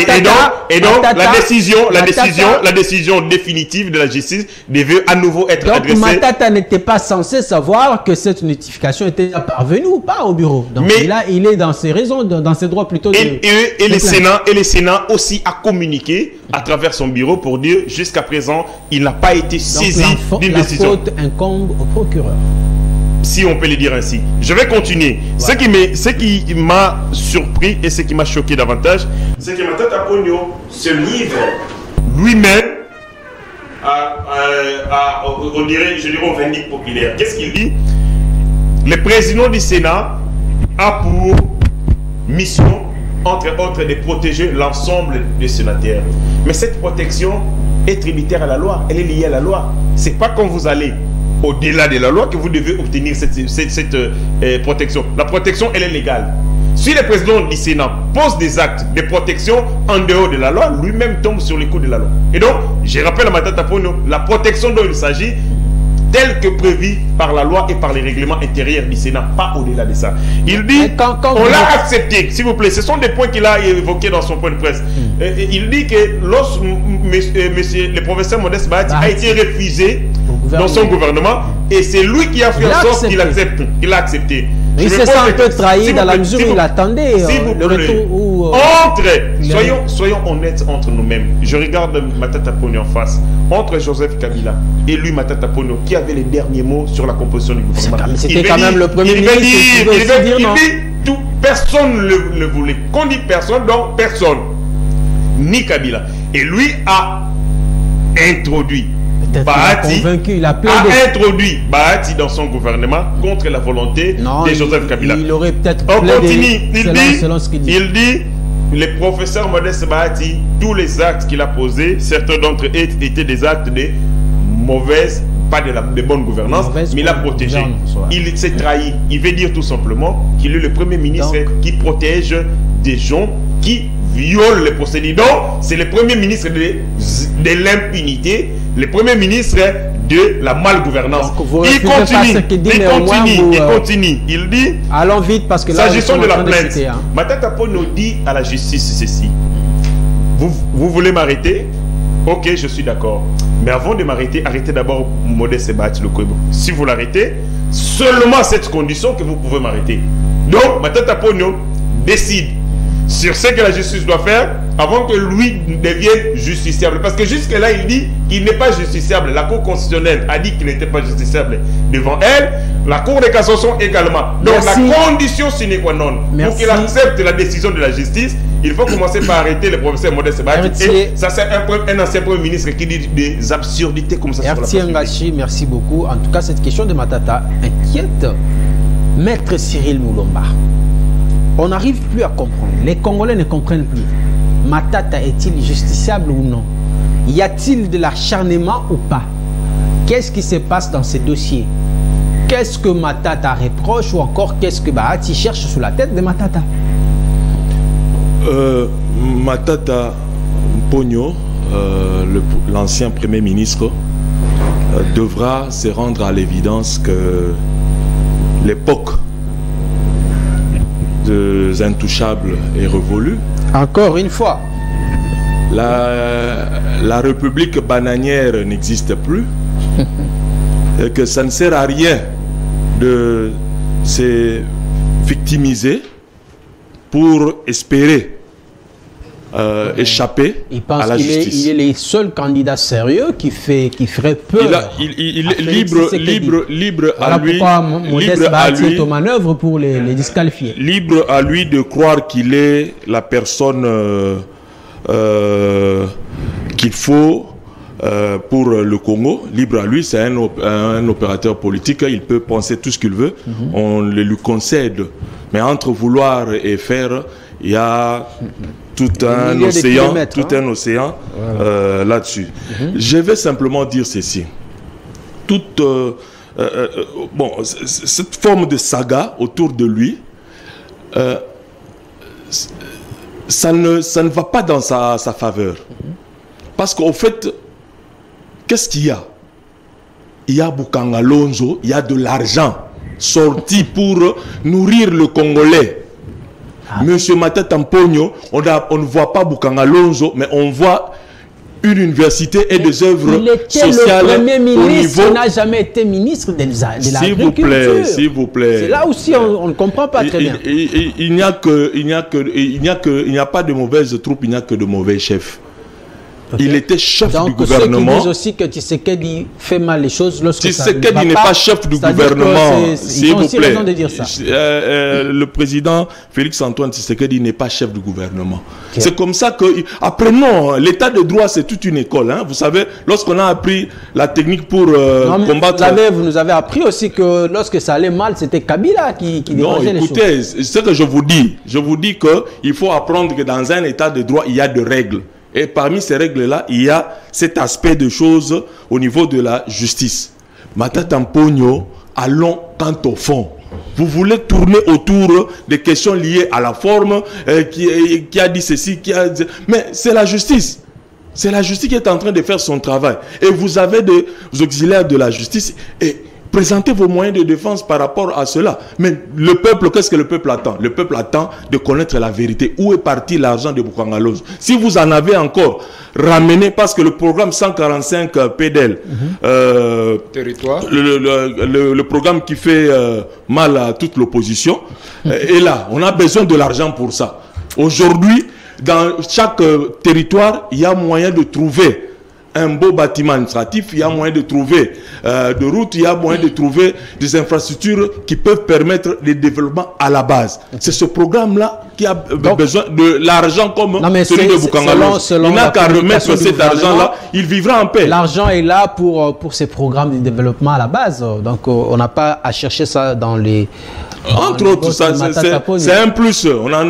la décision définitive de la justice devait à nouveau être adressée. Donc Matata n'était pas censé savoir que cette notification était parvenue ou pas au bureau. Donc il est dans ses raisons, dans ses droits plutôt. Et le Sénat aussi a communiqué à travers son bureau pour dire jusqu'à présent il n'a pas été saisi d'une décision. La faute incombe au procureur. Si on peut le dire ainsi. Je vais continuer. Voilà. Ce qui m'a surpris et ce qui m'a choqué davantage, c'est que Matata Ponyo se livre lui-même on dirait au vindicte populaire. Qu'est-ce qu'il dit? Le président du Sénat a pour mission, entre autres, de protéger l'ensemble des sénateurs. Mais cette protection est tributaire à la loi. Elle est liée à la loi. C'est pas quand vous allez au-delà de la loi que vous devez obtenir cette protection. La protection, elle est légale. Si le président du Sénat pose des actes de protection en dehors de la loi, lui-même tombe sur les coups de la loi. Et donc, je rappelle à Matata Ponyo, la protection dont il s'agit, telle que prévue par la loi et par les règlements intérieurs du Sénat, pas au-delà de ça. Il dit, on l'a accepté, s'il vous plaît, ce sont des points qu'il a évoqués dans son point de presse. Il dit que lorsque le professeur Modeste Bahati a été refusé dans son gouvernement, et c'est lui qui a fait en sorte qu'il accepte. Il a accepté. Il s'est senti un peu trahi dans la mesure où il attendait le retour. Soyons honnêtes entre nous-mêmes. Je regarde Matata Ponyo en face. Entre Joseph Kabila et lui, Matata Ponyo, qui avait les derniers mots sur la composition du gouvernement. C'était quand même le premier ministre. Il dit personne ne le voulait. Qu'on dit personne, donc personne. Ni Kabila. Et lui a introduit Bahati, a introduit Bahati dans son gouvernement contre la volonté de Joseph Kabila. Il aurait peut-être il dit le professeur Modeste Bahati, tous les actes qu'il a posés, certains d'entre eux étaient des actes de mauvaise, pas de bonne gouvernance, mais il a protégé. Il s'est trahi. Il veut dire tout simplement qu'il est le premier ministre qui protège des gens qui violent les procédures. Donc, c'est le premier ministre de l'impunité le Premier ministre de la malgouvernance. Il continue. Il dit... Allons vite parce que là... S'agissant de la plainte, Matata Ponyo dit à la justice ceci. Vous voulez m'arrêter? Ok, je suis d'accord. Mais avant de m'arrêter, arrêtez d'abord Modeste Bahati Lukwebo. Si vous l'arrêtez, seulement à cette condition que vous pouvez m'arrêter. Donc, Matata Ponyo décide sur ce que la justice doit faire avant que lui devienne justiciable. Parce que jusque-là, il dit qu'il n'est pas justiciable. La Cour constitutionnelle a dit qu'il n'était pas justiciable devant elle. La Cour de cassation également. Donc, merci. La condition sine qua non pour qu'il accepte la décision de la justice, il faut commencer par arrêter le professeur Modeste Bahati. Et ça, c'est un ancien Premier ministre qui dit des absurdités comme ça. Merci beaucoup. En tout cas, cette question de Matata inquiète Maître Cyril Moulomba. On n'arrive plus à comprendre. Les Congolais ne comprennent plus. Matata est-il justiciable ou non? Y a-t-il de l'acharnement ou pas? Qu'est-ce qui se passe dans ces dossiers? Qu'est-ce que Matata reproche ou encore qu'est-ce que Bahati cherche sous la tête de Matata? Matata Ponyo, l'ancien Premier ministre, devra se rendre à l'évidence que l'époque des intouchables est révolue. Encore une fois. La République bananière n'existe plus. Et que ça ne sert à rien de se victimiser pour espérer échapper à la justice. Il est le seul candidat sérieux qui ferait peur. Libre à lui. Pourquoi Modeste Bahati est aux manœuvres pour les disqualifier. Libre à lui de croire qu'il est la personne qu'il faut pour le Congo. Libre à lui, c'est un opérateur politique. Il peut penser tout ce qu'il veut. On le lui concède. Mais entre vouloir et faire, il y a tout un océan, voilà. Là-dessus. Je vais simplement dire ceci. Cette forme de saga autour de lui, ça ne va pas dans sa faveur. Parce qu'au fait, qu'est-ce qu'il y a? Il y a Bukanga Lonzo, il y a de l'argent sorti pour nourrir le Congolais. Monsieur Matata Ponyo, on ne voit pas Bukanga Lonzo, mais on voit une université et des œuvres sociales le Premier ministre, il n'a jamais été ministre de l'agriculture. S'il vous plaît. C'est là aussi on ne comprend pas très bien. Il n'y a pas de mauvaises troupes, il n'y a que de mauvais chefs. Okay. Il était chef du gouvernement. Donc, ceux qui disent aussi que Tshisekedi fait mal les choses lorsque Tshisekedi n'est pas chef du gouvernement. S'il vous plaît. Raison de dire ça. Le président Félix-Antoine Tshisekedi n'est pas chef du gouvernement. Okay. C'est comme ça que... Apprenons, l'état de droit, c'est toute une école. Hein. Vous savez, lorsqu'on a appris la technique pour combattre... Vous nous avez appris aussi que lorsque ça allait mal, c'était Kabila qui dérangeait les choses. Non, écoutez, ce que je vous dis qu'il faut apprendre que dans un état de droit, il y a des règles. Et parmi ces règles-là, il y a cet aspect de choses au niveau de la justice. Matata Ponyo, allons quant au fond. Vous voulez tourner autour des questions liées à la forme, qui a dit ceci, mais c'est la justice. C'est la justice qui est en train de faire son travail. Et vous avez des auxiliaires de la justice et présentez vos moyens de défense par rapport à cela. Mais le peuple, qu'est-ce que le peuple attend? Le peuple attend de connaître la vérité. Où est parti l'argent de Bukanga Lonzo? Si vous en avez encore ramené, parce que le programme 145 PDL, territoire, le programme qui fait mal à toute l'opposition, est là. On a besoin de l'argent pour ça. Aujourd'hui, dans chaque territoire, il y a moyen de trouver un beau bâtiment administratif, il y a moyen de trouver de routes, il y a moyen de trouver des infrastructures qui peuvent permettre le développement à la base. C'est ce programme-là qui a besoin de l'argent comme celui de Bukanga Lonzo. Il n'a qu'à remettre cet argent-là, il vivra en paix. L'argent est là pour ces programmes de développement à la base. Donc on n'a pas à chercher ça dans les... Entre autres, c'est un plus.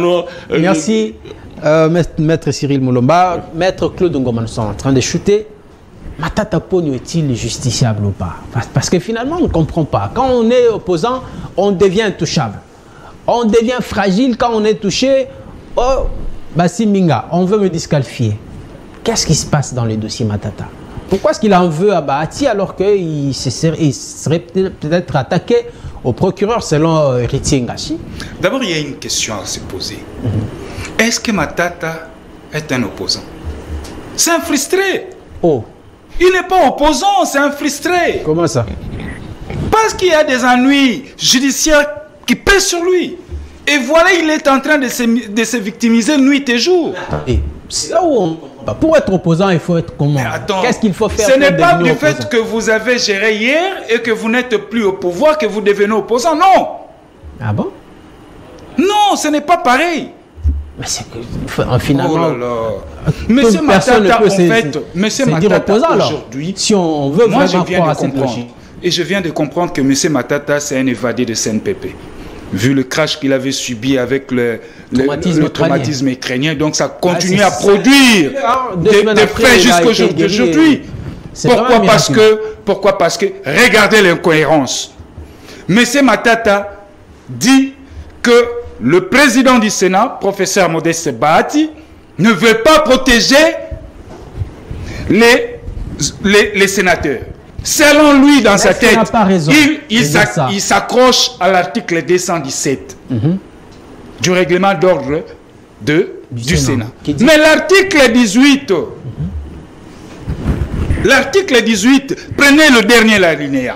Merci. Maître Cyril Moulomba, Maître Claude Ngoma, nous sommes en train de chuter. Matata Ponyo est-il justiciable ou pas? Parce que finalement, on ne comprend pas. Quand on est opposant, on devient intouchable. On devient fragile quand on est touché. Oh, Bassi Minga, on veut me disqualifier. Qu'est-ce qui se passe dans les dossiers Matata? Pourquoi est-ce qu'il en veut à Bahati alors qu'il serait peut-être attaqué au procureur selon Héritier Ngachi? D'abord, il y a une question à se poser. Est-ce que Matata est un opposant? C'est un frustré. Oh. Il n'est pas opposant, c'est un frustré. Comment ça? Parce qu'il y a des ennuis judiciaires qui pèsent sur lui. Et voilà, il est en train de se victimiser nuit et jour. C'est là où pour être opposant, il faut être comment? Qu'est-ce qu'il faut faire? Ce n'est pas du fait que vous avez géré hier et que vous n'êtes plus au pouvoir que vous devenez opposant, non. Ah bon? Non, ce n'est pas pareil. Mais c'est que finalement... Oh là là. Monsieur Matata, en fait, Monsieur Matata, aujourd'hui, si on veut moi, vraiment croire à cette logique. Et je viens de comprendre que Monsieur Matata, c'est un évadé de CNPP. Vu le crash qu'il avait subi avec le traumatisme ukrainien, donc ça continue à produire des faits jusqu'aujourd'hui. Pourquoi? Parce que regardez l'incohérence. Monsieur Matata dit que le président du Sénat, professeur Modeste Bahati, ne veut pas protéger les sénateurs. Selon lui, dans sa tête, il s'accroche à l'article 217 du règlement d'ordre du Sénat. Mais l'article 18, prenez le dernier alinéa.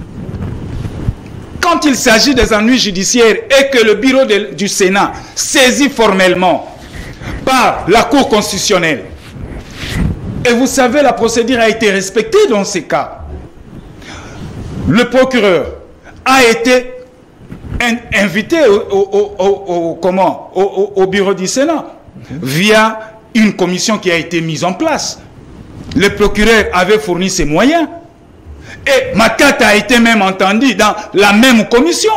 Quand il s'agit des ennuis judiciaires et que le bureau du Sénat saisit formellement par la Cour constitutionnelle, et vous savez, la procédure a été respectée dans ces cas, le procureur a été invité au bureau du Sénat via une commission qui a été mise en place. Le procureur avait fourni ses moyens et Matata a été même entendu dans la même commission.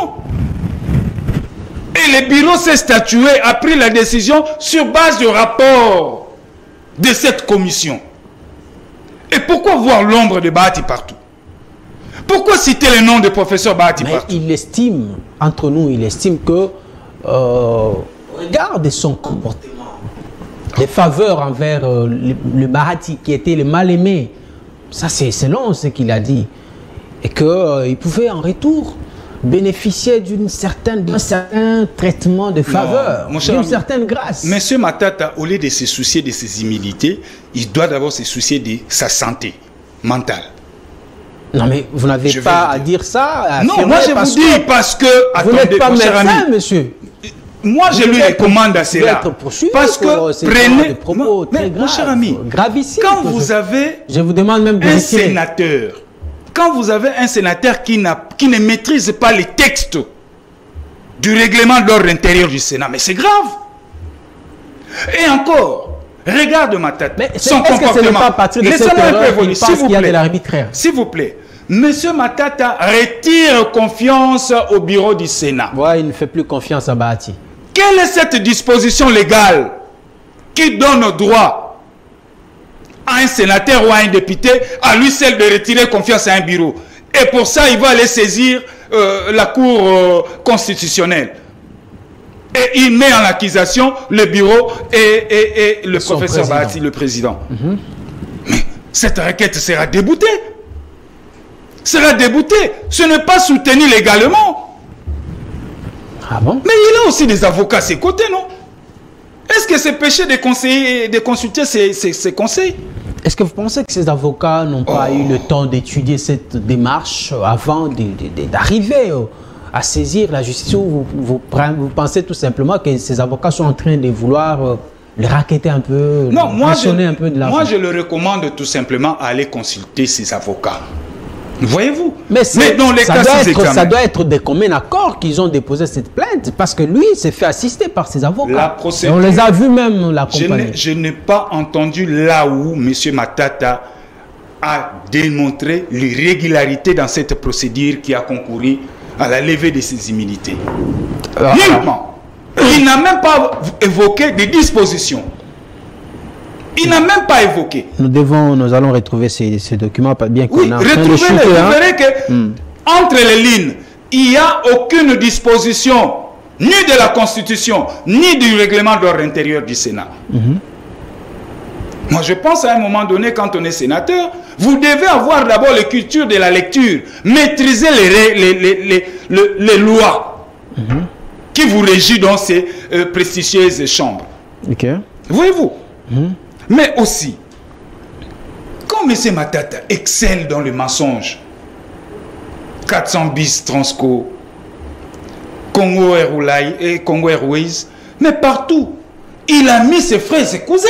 Et le bureau s'est statué, a pris la décision sur base du rapport de cette commission. Et pourquoi voir l'ombre de Bahati partout? Pourquoi citer le nom du professeur Bahati partout? Il estime, entre nous, il estime que, regarde son comportement, les faveurs envers le Bahati qui était le mal-aimé, ça c'est selon ce qu'il a dit, et qu'il pouvait en retour bénéficier d'un certain traitement de faveur, d'une certaine grâce. Monsieur Matata, au lieu de se soucier de ses humilités, il doit d'abord se soucier de sa santé mentale. Non mais vous n'avez pas à dire ça. Non, moi je vous dis parce que... Vous n'êtes pas médecin, monsieur. Moi je lui recommande à cela. Parce que prenez... Des propos très graves, mon cher ami, gravissime. Quand vous avez je vous demande même de un sénateur, quand vous avez un sénateur qui ne maîtrise pas les textes du règlement de l'ordre intérieur du Sénat, mais c'est grave. Et encore... Regarde Matata, son comportement. Laissez-moi un peu évoluer, s'il vous plaît. Monsieur Matata retire confiance au bureau du Sénat. Ouais, il ne fait plus confiance à Bahati. Quelle est cette disposition légale qui donne droit à un sénateur ou à un député, à lui seul, de retirer confiance à un bureau? Et pour ça, il va aller saisir la Cour constitutionnelle. Et il met en accusation le bureau et le professeur Bahati, le président. Mais cette requête sera déboutée. Ce n'est pas soutenu légalement. Ah bon? Mais il a aussi des avocats à ses côtés, non? Est-ce que c'est péché de consulter ses conseils? Est-ce que vous pensez que ces avocats n'ont pas eu le temps d'étudier cette démarche avant d'arriver à saisir la justice, ou vous pensez tout simplement que ces avocats sont en train de vouloir les racketter un peu, non, moi je le recommande tout simplement à aller consulter ces avocats. Voyez-vous? Mais dans les cas ça doit être de commun accord qu'ils ont déposé cette plainte, parce que lui s'est fait assister par ses avocats. Et on les a vus même l'accompagner. Je n'ai pas entendu là où M. Matata a démontré l'irrégularité dans cette procédure qui a concouru à la levée de ses immunités. Nullement. Il n'a même pas évoqué des dispositions. Il n'a même pas évoqué. Nous allons retrouver ces documents, bien qu'on a en train de chuter. Vous verrez que entre les lignes, il n'y a aucune disposition, ni de la Constitution, ni du règlement d'ordre intérieur du Sénat. Moi, je pense à un moment donné, quand on est sénateur, vous devez avoir d'abord la culture de la lecture, maîtriser les lois qui vous régissent dans ces prestigieuses chambres. Okay. Voyez-vous? Mais aussi, quand M. Matata excelle dans le mensonge, 400 bis Transco, Congo Airways, mais partout, il a mis ses frères et ses cousins.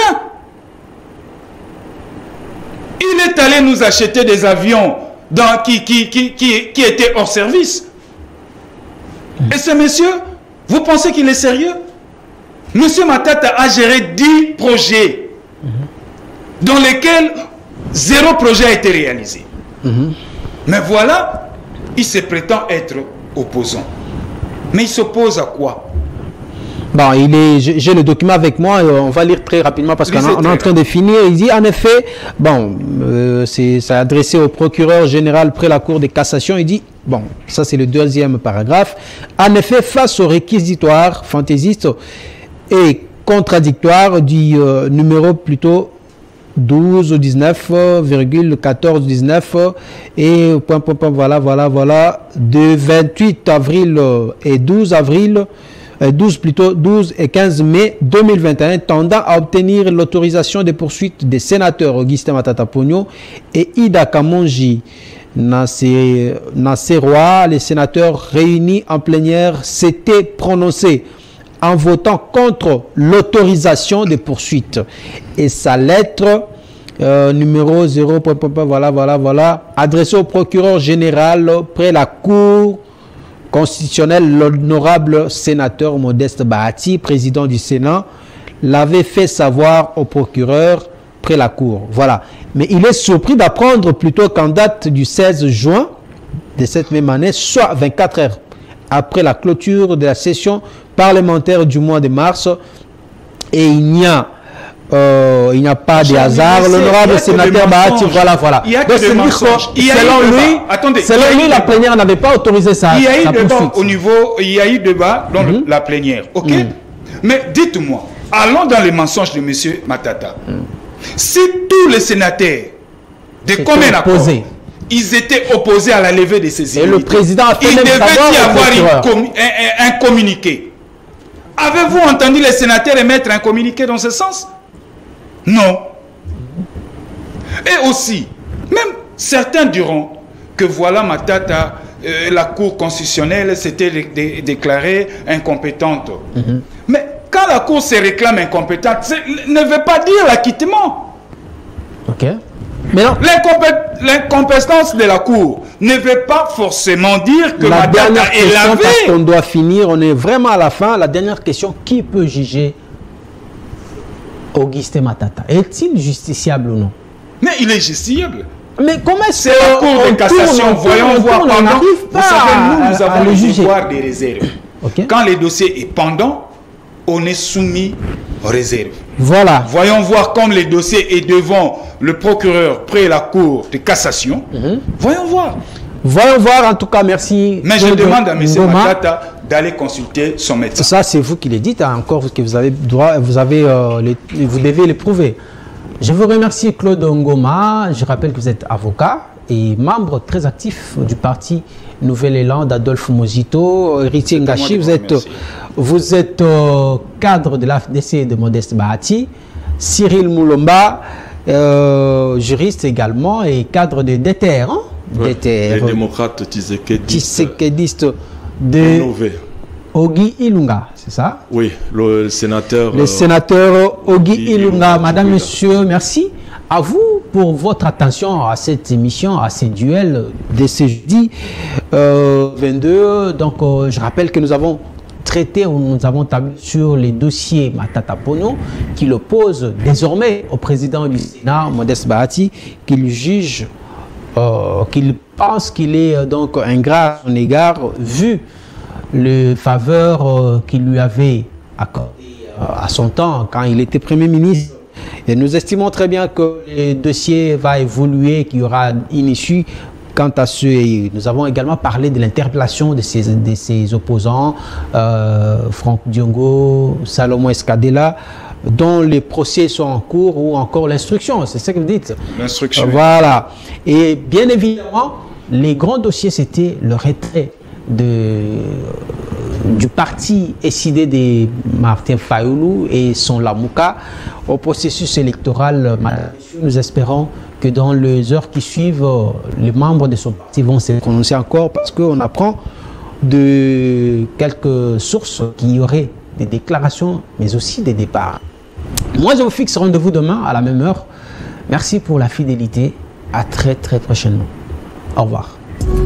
Il est allé nous acheter des avions qui étaient hors service. Et ce monsieur, vous pensez qu'il est sérieux? Monsieur Matata a géré 10 projets dans lesquels 0 projet a été réalisé. Mais voilà, il se prétend être opposant. Mais il s'oppose à quoi? Bon, j'ai le document avec moi, on va lire très rapidement parce qu'on est en train de finir. Il dit en effet, bon, c'est adressé au procureur général près la Cour de cassation. Il dit, bon, ça c'est le deuxième paragraphe. En effet, face au réquisitoire fantaisiste et contradictoire du numéro plutôt 12-19,14-19 et voilà, de 28 avril et 12 avril. 12 et 15 mai 2021 tendant à obtenir l'autorisation de poursuite des sénateurs Augustin Matata Ponyo et Ida Kamonji Nasseroa. Les sénateurs réunis en plénière s'étaient prononcés en votant contre l'autorisation des poursuites et sa lettre numéro 0 adressée au procureur général près la Cour constitutionnel, l'honorable sénateur Modeste Bahati, président du Sénat, l'avait fait savoir au procureur près la Cour. Voilà. Mais il est surpris d'apprendre plutôt qu'en date du 16 juin de cette même année, soit 24 heures après la clôture de la session parlementaire du mois de mars, et il n'y a pas de hasard. L'honorable sénateur Bahati, voilà. Il y a que des mensonges. Selon lui, la plénière n'avait pas autorisé ça. Il y a eu débat au niveau, il y a eu débat dans la plénière, ok? Mais dites-moi, allons dans les mensonges de M. Matata. Si tous les sénateurs de commun accord, ils étaient opposés à la levée de ces immunités, et le président a fait il même devait y avoir savoir un communiqué. Avez-vous entendu les sénateurs émettre un communiqué dans ce sens? Non. Et aussi, même certains diront que voilà Matata, la Cour constitutionnelle s'était déclarée incompétente. Mais quand la Cour se réclame incompétente, ne veut pas dire l'acquittement. Ok. Mais non. L'incompétence de la Cour ne veut pas forcément dire que la Matata est lavé. Parce qu'on doit finir, on est vraiment à la fin. La dernière question, qui peut juger Augustin Matata? Est-il justiciable ou non? Mais il est justiciable. Mais comment est-ce que la Cour de cassation, voyons voir pendant. Vous savez, nous avons le devoir des réserves. Quand le dossier est pendant, on est soumis aux réserves. Voilà. Voyons voir comme le dossier est devant le procureur près la Cour de cassation. Voyons voir. Voyons voir, en tout cas, merci. Mais je demande à M. Matata d'aller consulter son médecin. Ça, c'est vous qui le dites, hein, encore que vous avez droit, vous devez le prouver. Je vous remercie, Claude Ngoma. Je rappelle que vous êtes avocat et membre très actif du parti Nouvel Élan d'Adolphe Mozito. Héritier Ngachi, vous êtes cadre de l'AFDC de Modeste Bahati. Cyril Moulomba, juriste également et cadre de DTR. Hein? Ouais, les démocrates Tshisekedi de Ogi Ilunga, c'est ça? Oui, le sénateur. Le sénateur Ogi Ilunga. Madame, monsieur, merci à vous pour votre attention à cette émission, à ces duels de ce jeudi 22. Donc, je rappelle que nous avons traité, nous avons tablé sur les dossiers Matata Ponyo qui l'oppose désormais au président du Sénat, Modeste Bahati, qu'il juge, qu'il pense qu'il est donc ingrat à son égard, vu le faveur qu'il lui avait accordé à son temps quand il était Premier ministre. Et nous estimons très bien que le dossier va évoluer, qu'il y aura une issue quant à ce. Nous avons également parlé de l'interpellation de ses opposants, Franck Diongo, Salomon Escadela, dont les procès sont en cours ou encore l'instruction. C'est ça que vous dites. L'instruction. Voilà. Et bien évidemment, les grands dossiers, c'était le retrait du parti SID de Martin Fayoulou et son Lamouka au processus électoral. Nous espérons que dans les heures qui suivent, les membres de son parti vont se prononcer encore, parce qu'on apprend de quelques sources qu'il y aurait des déclarations, mais aussi des départs. Moi, je vous fixe rendez-vous demain à la même heure. Merci pour la fidélité. À très prochainement. Au revoir.